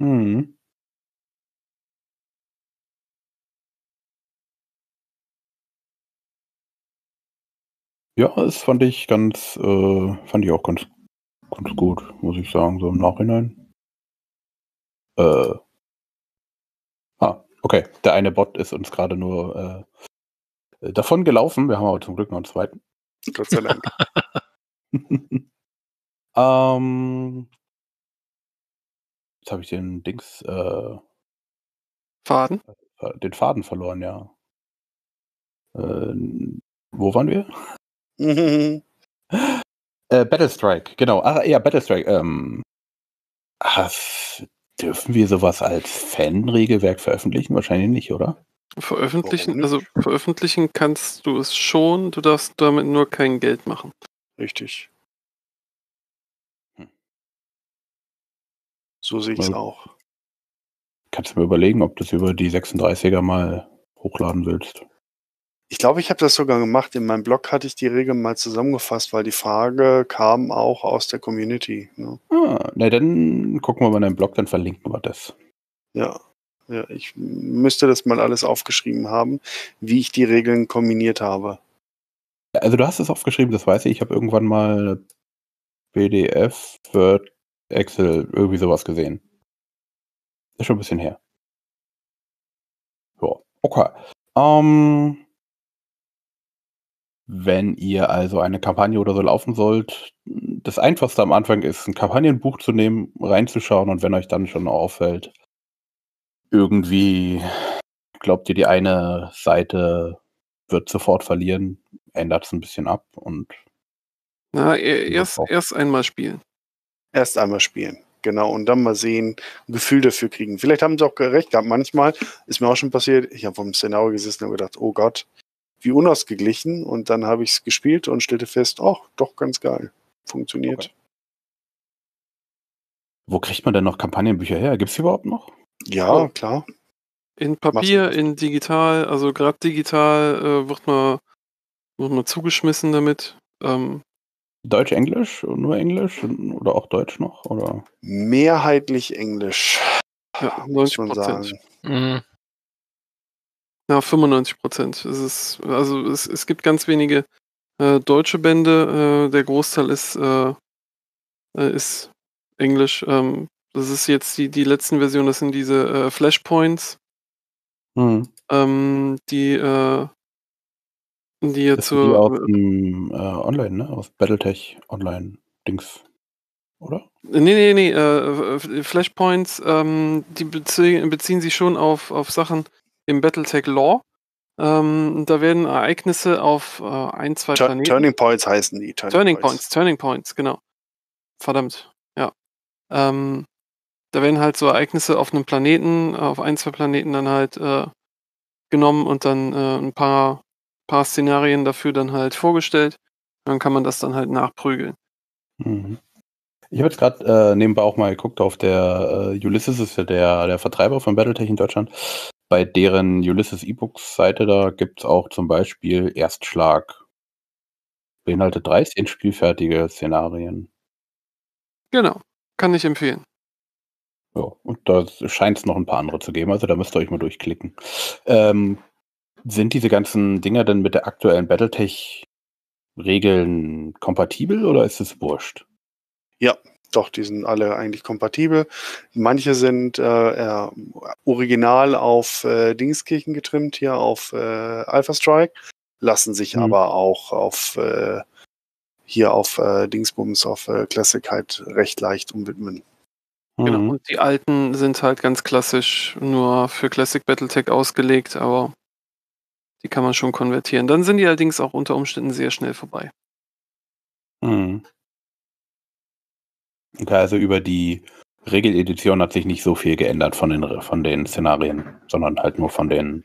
Ja, das fand ich auch ganz gut, muss ich sagen, so im Nachhinein. Okay. Der eine Bot ist uns gerade nur davon gelaufen. Wir haben aber zum Glück noch einen zweiten. Gott sei Dank. Jetzt habe ich den Faden? Den Faden verloren, ja. Wo waren wir? Battlestrike, genau. Battlestrike. Dürfen wir sowas als Fanregelwerk veröffentlichen? Wahrscheinlich nicht, oder? Veröffentlichen kannst du es schon, du darfst damit nur kein Geld machen. Richtig. So sehe ich es auch. Kannst du mir überlegen, ob du es über die 36er mal hochladen willst? Ich glaube, ich habe das sogar gemacht. In meinem Blog hatte ich die Regeln mal zusammengefasst, weil die Frage kam auch aus der Community. Ne? Dann gucken wir mal in deinem Blog, dann verlinken wir das. Ja, ich müsste das mal alles aufgeschrieben haben, wie ich die Regeln kombiniert habe. Also du hast es aufgeschrieben, das weiß ich. Ich habe irgendwann mal PDF, Word, Excel, irgendwie sowas gesehen. Ist schon ein bisschen her. Ja, okay. Wenn ihr also eine Kampagne oder so laufen sollt, das Einfachste am Anfang ist, ein Kampagnenbuch zu nehmen, reinzuschauen und wenn euch dann schon auffällt, irgendwie glaubt ihr, die eine Seite wird sofort verlieren, ändert es ein bisschen ab und Erst einmal spielen. Erst einmal spielen, genau. Und dann mal sehen, ein Gefühl dafür kriegen. Vielleicht haben sie auch recht gehabt. Manchmal ist mir auch schon passiert, ich habe vom Szenario gesessen und gedacht, oh Gott, wie unausgeglichen. Und dann habe ich es gespielt und stellte fest, doch ganz geil. Funktioniert. Okay. Wo kriegt man denn noch Kampagnenbücher her? Gibt es die überhaupt noch? Ja, klar. In Papier, in digital, also gerade digital wird man zugeschmissen damit. Deutsch, Englisch? Nur Englisch? Oder auch Deutsch noch? Oder? Mehrheitlich Englisch. Ja, 90%. Muss man sagen. Ja, 95%. Es gibt ganz wenige deutsche Bände. Der Großteil ist Englisch. Das ist jetzt die letzten Versionen, das sind diese Flashpoints. Die jetzt so. Die aus dem Online, ne? Aus Battletech Online-Dings. Oder? Nee. Flashpoints, die beziehen sich schon auf Sachen im Battletech Lore. Da werden Ereignisse auf 1, 2 Planeten. Turning Points heißen die. Turning Points, genau. Verdammt. Ja. Da Da werden halt so Ereignisse auf einem Planeten, auf 1, 2 Planeten dann halt genommen und dann ein paar Szenarien dafür dann halt vorgestellt. Dann kann man das dann halt nachprügeln. Mhm. Ich habe jetzt gerade nebenbei auch mal geguckt auf der Ulysses, ist ja der Vertreiber von Battletech in Deutschland. Bei deren Ulysses E-Books-Seite, da gibt es auch zum Beispiel Erstschlag. Beinhaltet 13 spielfertige Szenarien. Genau, kann ich empfehlen. Ja, und da scheint es noch ein paar andere zu geben, also da müsst ihr euch mal durchklicken. Sind diese ganzen Dinger denn mit der aktuellen Battletech-Regeln kompatibel oder ist es wurscht? Ja, doch, die sind alle eigentlich kompatibel. Manche sind original auf Dingskirchen getrimmt, hier auf Alpha Strike, lassen sich aber auch auf hier auf Dingsbums, auf Classic halt recht leicht umwidmen. Genau, und die alten sind halt ganz klassisch nur für Classic Battletech ausgelegt, aber die kann man schon konvertieren. Dann sind die allerdings auch unter Umständen sehr schnell vorbei. Okay, also über die Regeledition hat sich nicht so viel geändert von den Szenarien, sondern halt nur von den...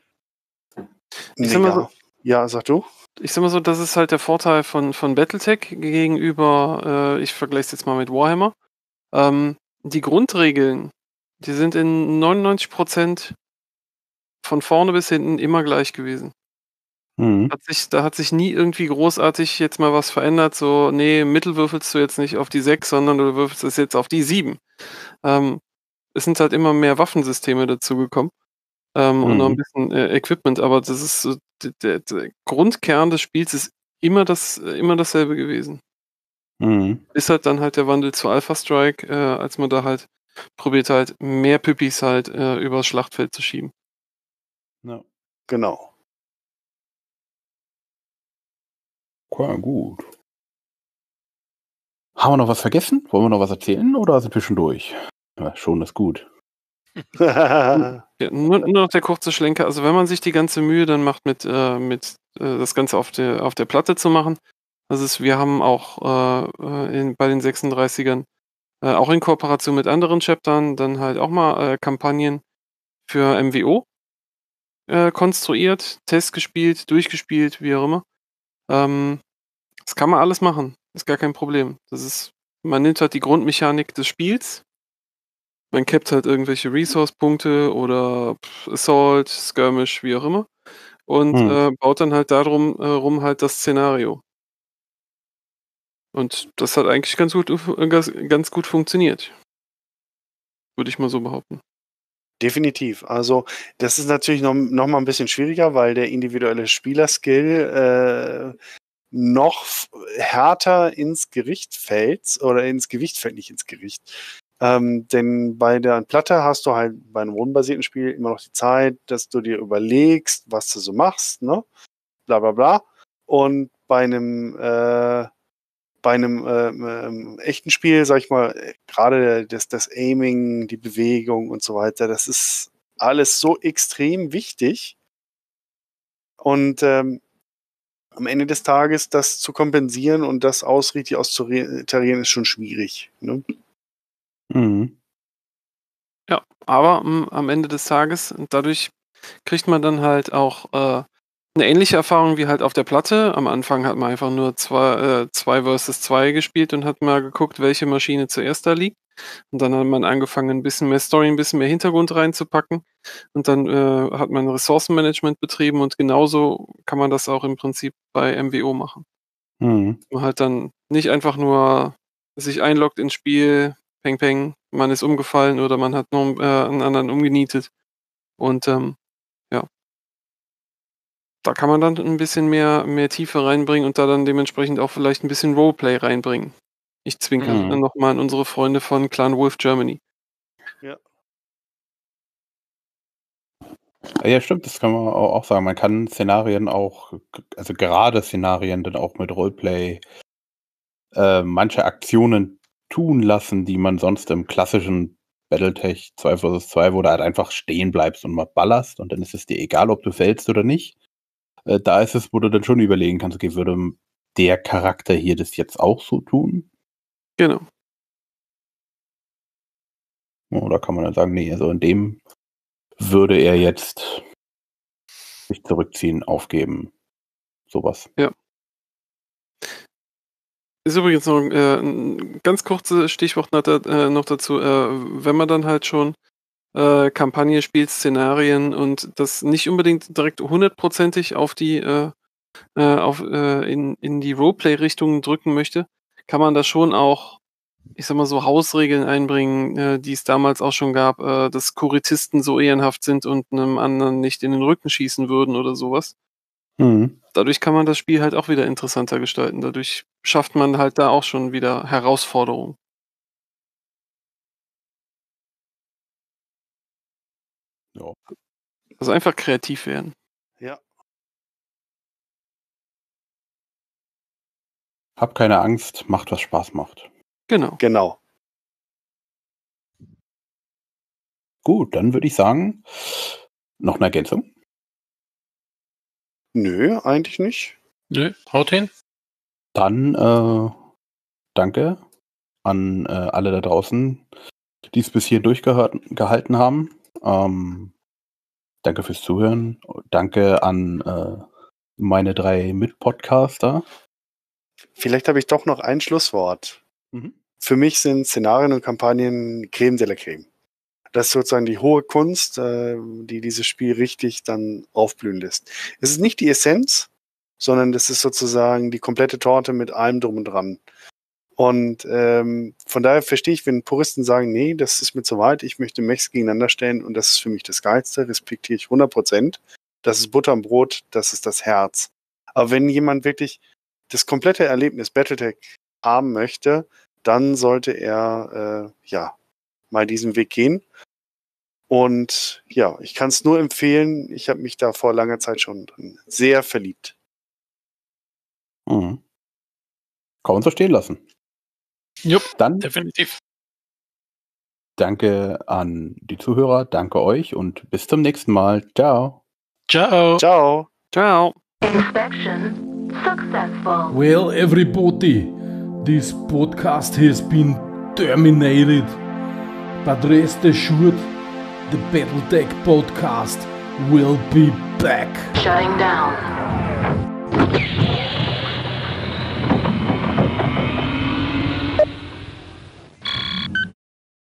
Ja, sag du? Ich sag mal so, das ist halt der Vorteil von Battletech gegenüber, ich vergleiche es jetzt mal mit Warhammer. Die Grundregeln, die sind in 99% von vorne bis hinten immer gleich gewesen. Da hat sich nie irgendwie großartig jetzt mal was verändert, so, nee, Mittel würfelst du jetzt nicht auf die 6, sondern du würfelst es jetzt auf die 7. Es sind halt immer mehr Waffensysteme dazugekommen und noch ein bisschen Equipment, aber das ist so, der Grundkern des Spiels ist immer dasselbe gewesen. Ist halt dann halt der Wandel zu Alpha Strike, als man da halt probiert halt mehr Püppis halt übers Schlachtfeld zu schieben. Ja. Genau. Okay, gut. Haben wir noch was vergessen? Wollen wir noch was erzählen oder sind wir schon durch? Ja, schon ist gut. Ja, nur noch der kurze Schlenker. Also wenn man sich die ganze Mühe dann macht, mit das Ganze auf der Platte zu machen. Wir haben auch bei den 36ern auch in Kooperation mit anderen Chaptern dann halt auch mal Kampagnen für MWO konstruiert, Tests gespielt, durchgespielt, wie auch immer. Das kann man alles machen. Ist gar kein Problem. Man nimmt halt die Grundmechanik des Spiels. Man cappt halt irgendwelche Resource-Punkte oder Assault, Skirmish, wie auch immer. Und baut dann halt darum rum halt das Szenario. Und das hat eigentlich ganz gut funktioniert. Würde ich mal so behaupten. Definitiv. Also das ist natürlich noch mal ein bisschen schwieriger, weil der individuelle Spielerskill noch härter ins Gericht fällt oder ins Gewicht fällt, nicht ins Gericht. Denn bei der Platte hast du halt bei einem rundenbasierten Spiel immer noch die Zeit, dass du dir überlegst, was du so machst, ne? Bla bla bla. Und bei einem echten Spiel, sag ich mal, gerade das Aiming, die Bewegung und so weiter, das ist alles so extrem wichtig. Und am Ende des Tages das zu kompensieren und das richtig auszutarieren, ist schon schwierig. Ne? Ja, aber am Ende des Tages, dadurch kriegt man dann halt auch eine ähnliche Erfahrung wie halt auf der Platte. Am Anfang hat man einfach nur 2 versus 2 gespielt und hat mal geguckt, welche Maschine zuerst da liegt. Und dann hat man angefangen, ein bisschen mehr Story, ein bisschen mehr Hintergrund reinzupacken. Und dann hat man Ressourcenmanagement betrieben und genauso kann man das auch im Prinzip bei MWO machen. Man halt dann nicht einfach nur sich einloggt ins Spiel, peng peng, man ist umgefallen oder man hat nur einen anderen umgenietet. Und ja, da kann man dann ein bisschen mehr Tiefe reinbringen und da dann dementsprechend auch vielleicht ein bisschen Roleplay reinbringen. Ich zwinkere dann nochmal an unsere Freunde von Clan Wolf Germany. Ja. Ja, stimmt, das kann man auch sagen. Man kann Szenarien auch, also gerade Szenarien dann auch mit Roleplay manche Aktionen tun lassen, die man sonst im klassischen Battletech 2 vs 2, wo du halt einfach stehen bleibst und mal ballerst und dann ist es dir egal, ob du fällst oder nicht. Da ist es, wo du dann schon überlegen kannst, okay, würde der Charakter hier das jetzt auch so tun? Genau. Oder kann man dann sagen, nee, also in dem würde er jetzt sich zurückziehen, aufgeben, sowas. Ja. Ist übrigens noch ein ganz kurzes Stichwort noch dazu. Wenn man dann halt schon Kampagne spielt, Szenarien und das nicht unbedingt direkt 100%ig auf die in die Roleplay-Richtung drücken möchte, kann man da schon auch, ich sag mal so, Hausregeln einbringen, die es damals auch schon gab, dass Kuritisten so ehrenhaft sind und einem anderen nicht in den Rücken schießen würden oder sowas. Dadurch kann man das Spiel halt auch wieder interessanter gestalten. Dadurch schafft man halt da auch schon wieder Herausforderungen. Ja. Also einfach kreativ werden. Ja. Hab keine Angst, macht, was Spaß macht. Genau. Genau. Gut, dann würde ich sagen, noch eine Ergänzung? Nö, eigentlich nicht. Nö, haut hin. Dann danke an alle da draußen, die es bis hier durchgehalten haben. Danke fürs Zuhören. Danke an meine 3 Mitpodcaster. Vielleicht habe ich doch noch ein Schlusswort. Mhm. Für mich sind Szenarien und Kampagnen Creme de la Creme. Das ist sozusagen die hohe Kunst, die dieses Spiel richtig dann aufblühen lässt. Es ist nicht die Essenz, sondern das ist sozusagen die komplette Torte mit allem drum und dran. Und von daher verstehe ich, wenn Puristen sagen, nee, das ist mir zu weit, ich möchte Mechs gegeneinander stellen und das ist für mich das Geilste, respektiere ich 100%. Das ist Butter am Brot, das ist das Herz. Aber wenn jemand wirklich das komplette Erlebnis Battletech haben möchte, dann sollte er mal diesen Weg gehen. Und ja, ich kann es nur empfehlen. Ich habe mich da vor langer Zeit schon sehr verliebt. Mhm. Kann man so stehen lassen. Jupp, Dann definitiv. danke an die Zuhörer, danke euch und bis zum nächsten Mal. Ciao. Ciao. Ciao. Ciao. Inspection successful. Well, everybody, this podcast has been terminated. But rest assured, the Battletech podcast will be back. Shutting down.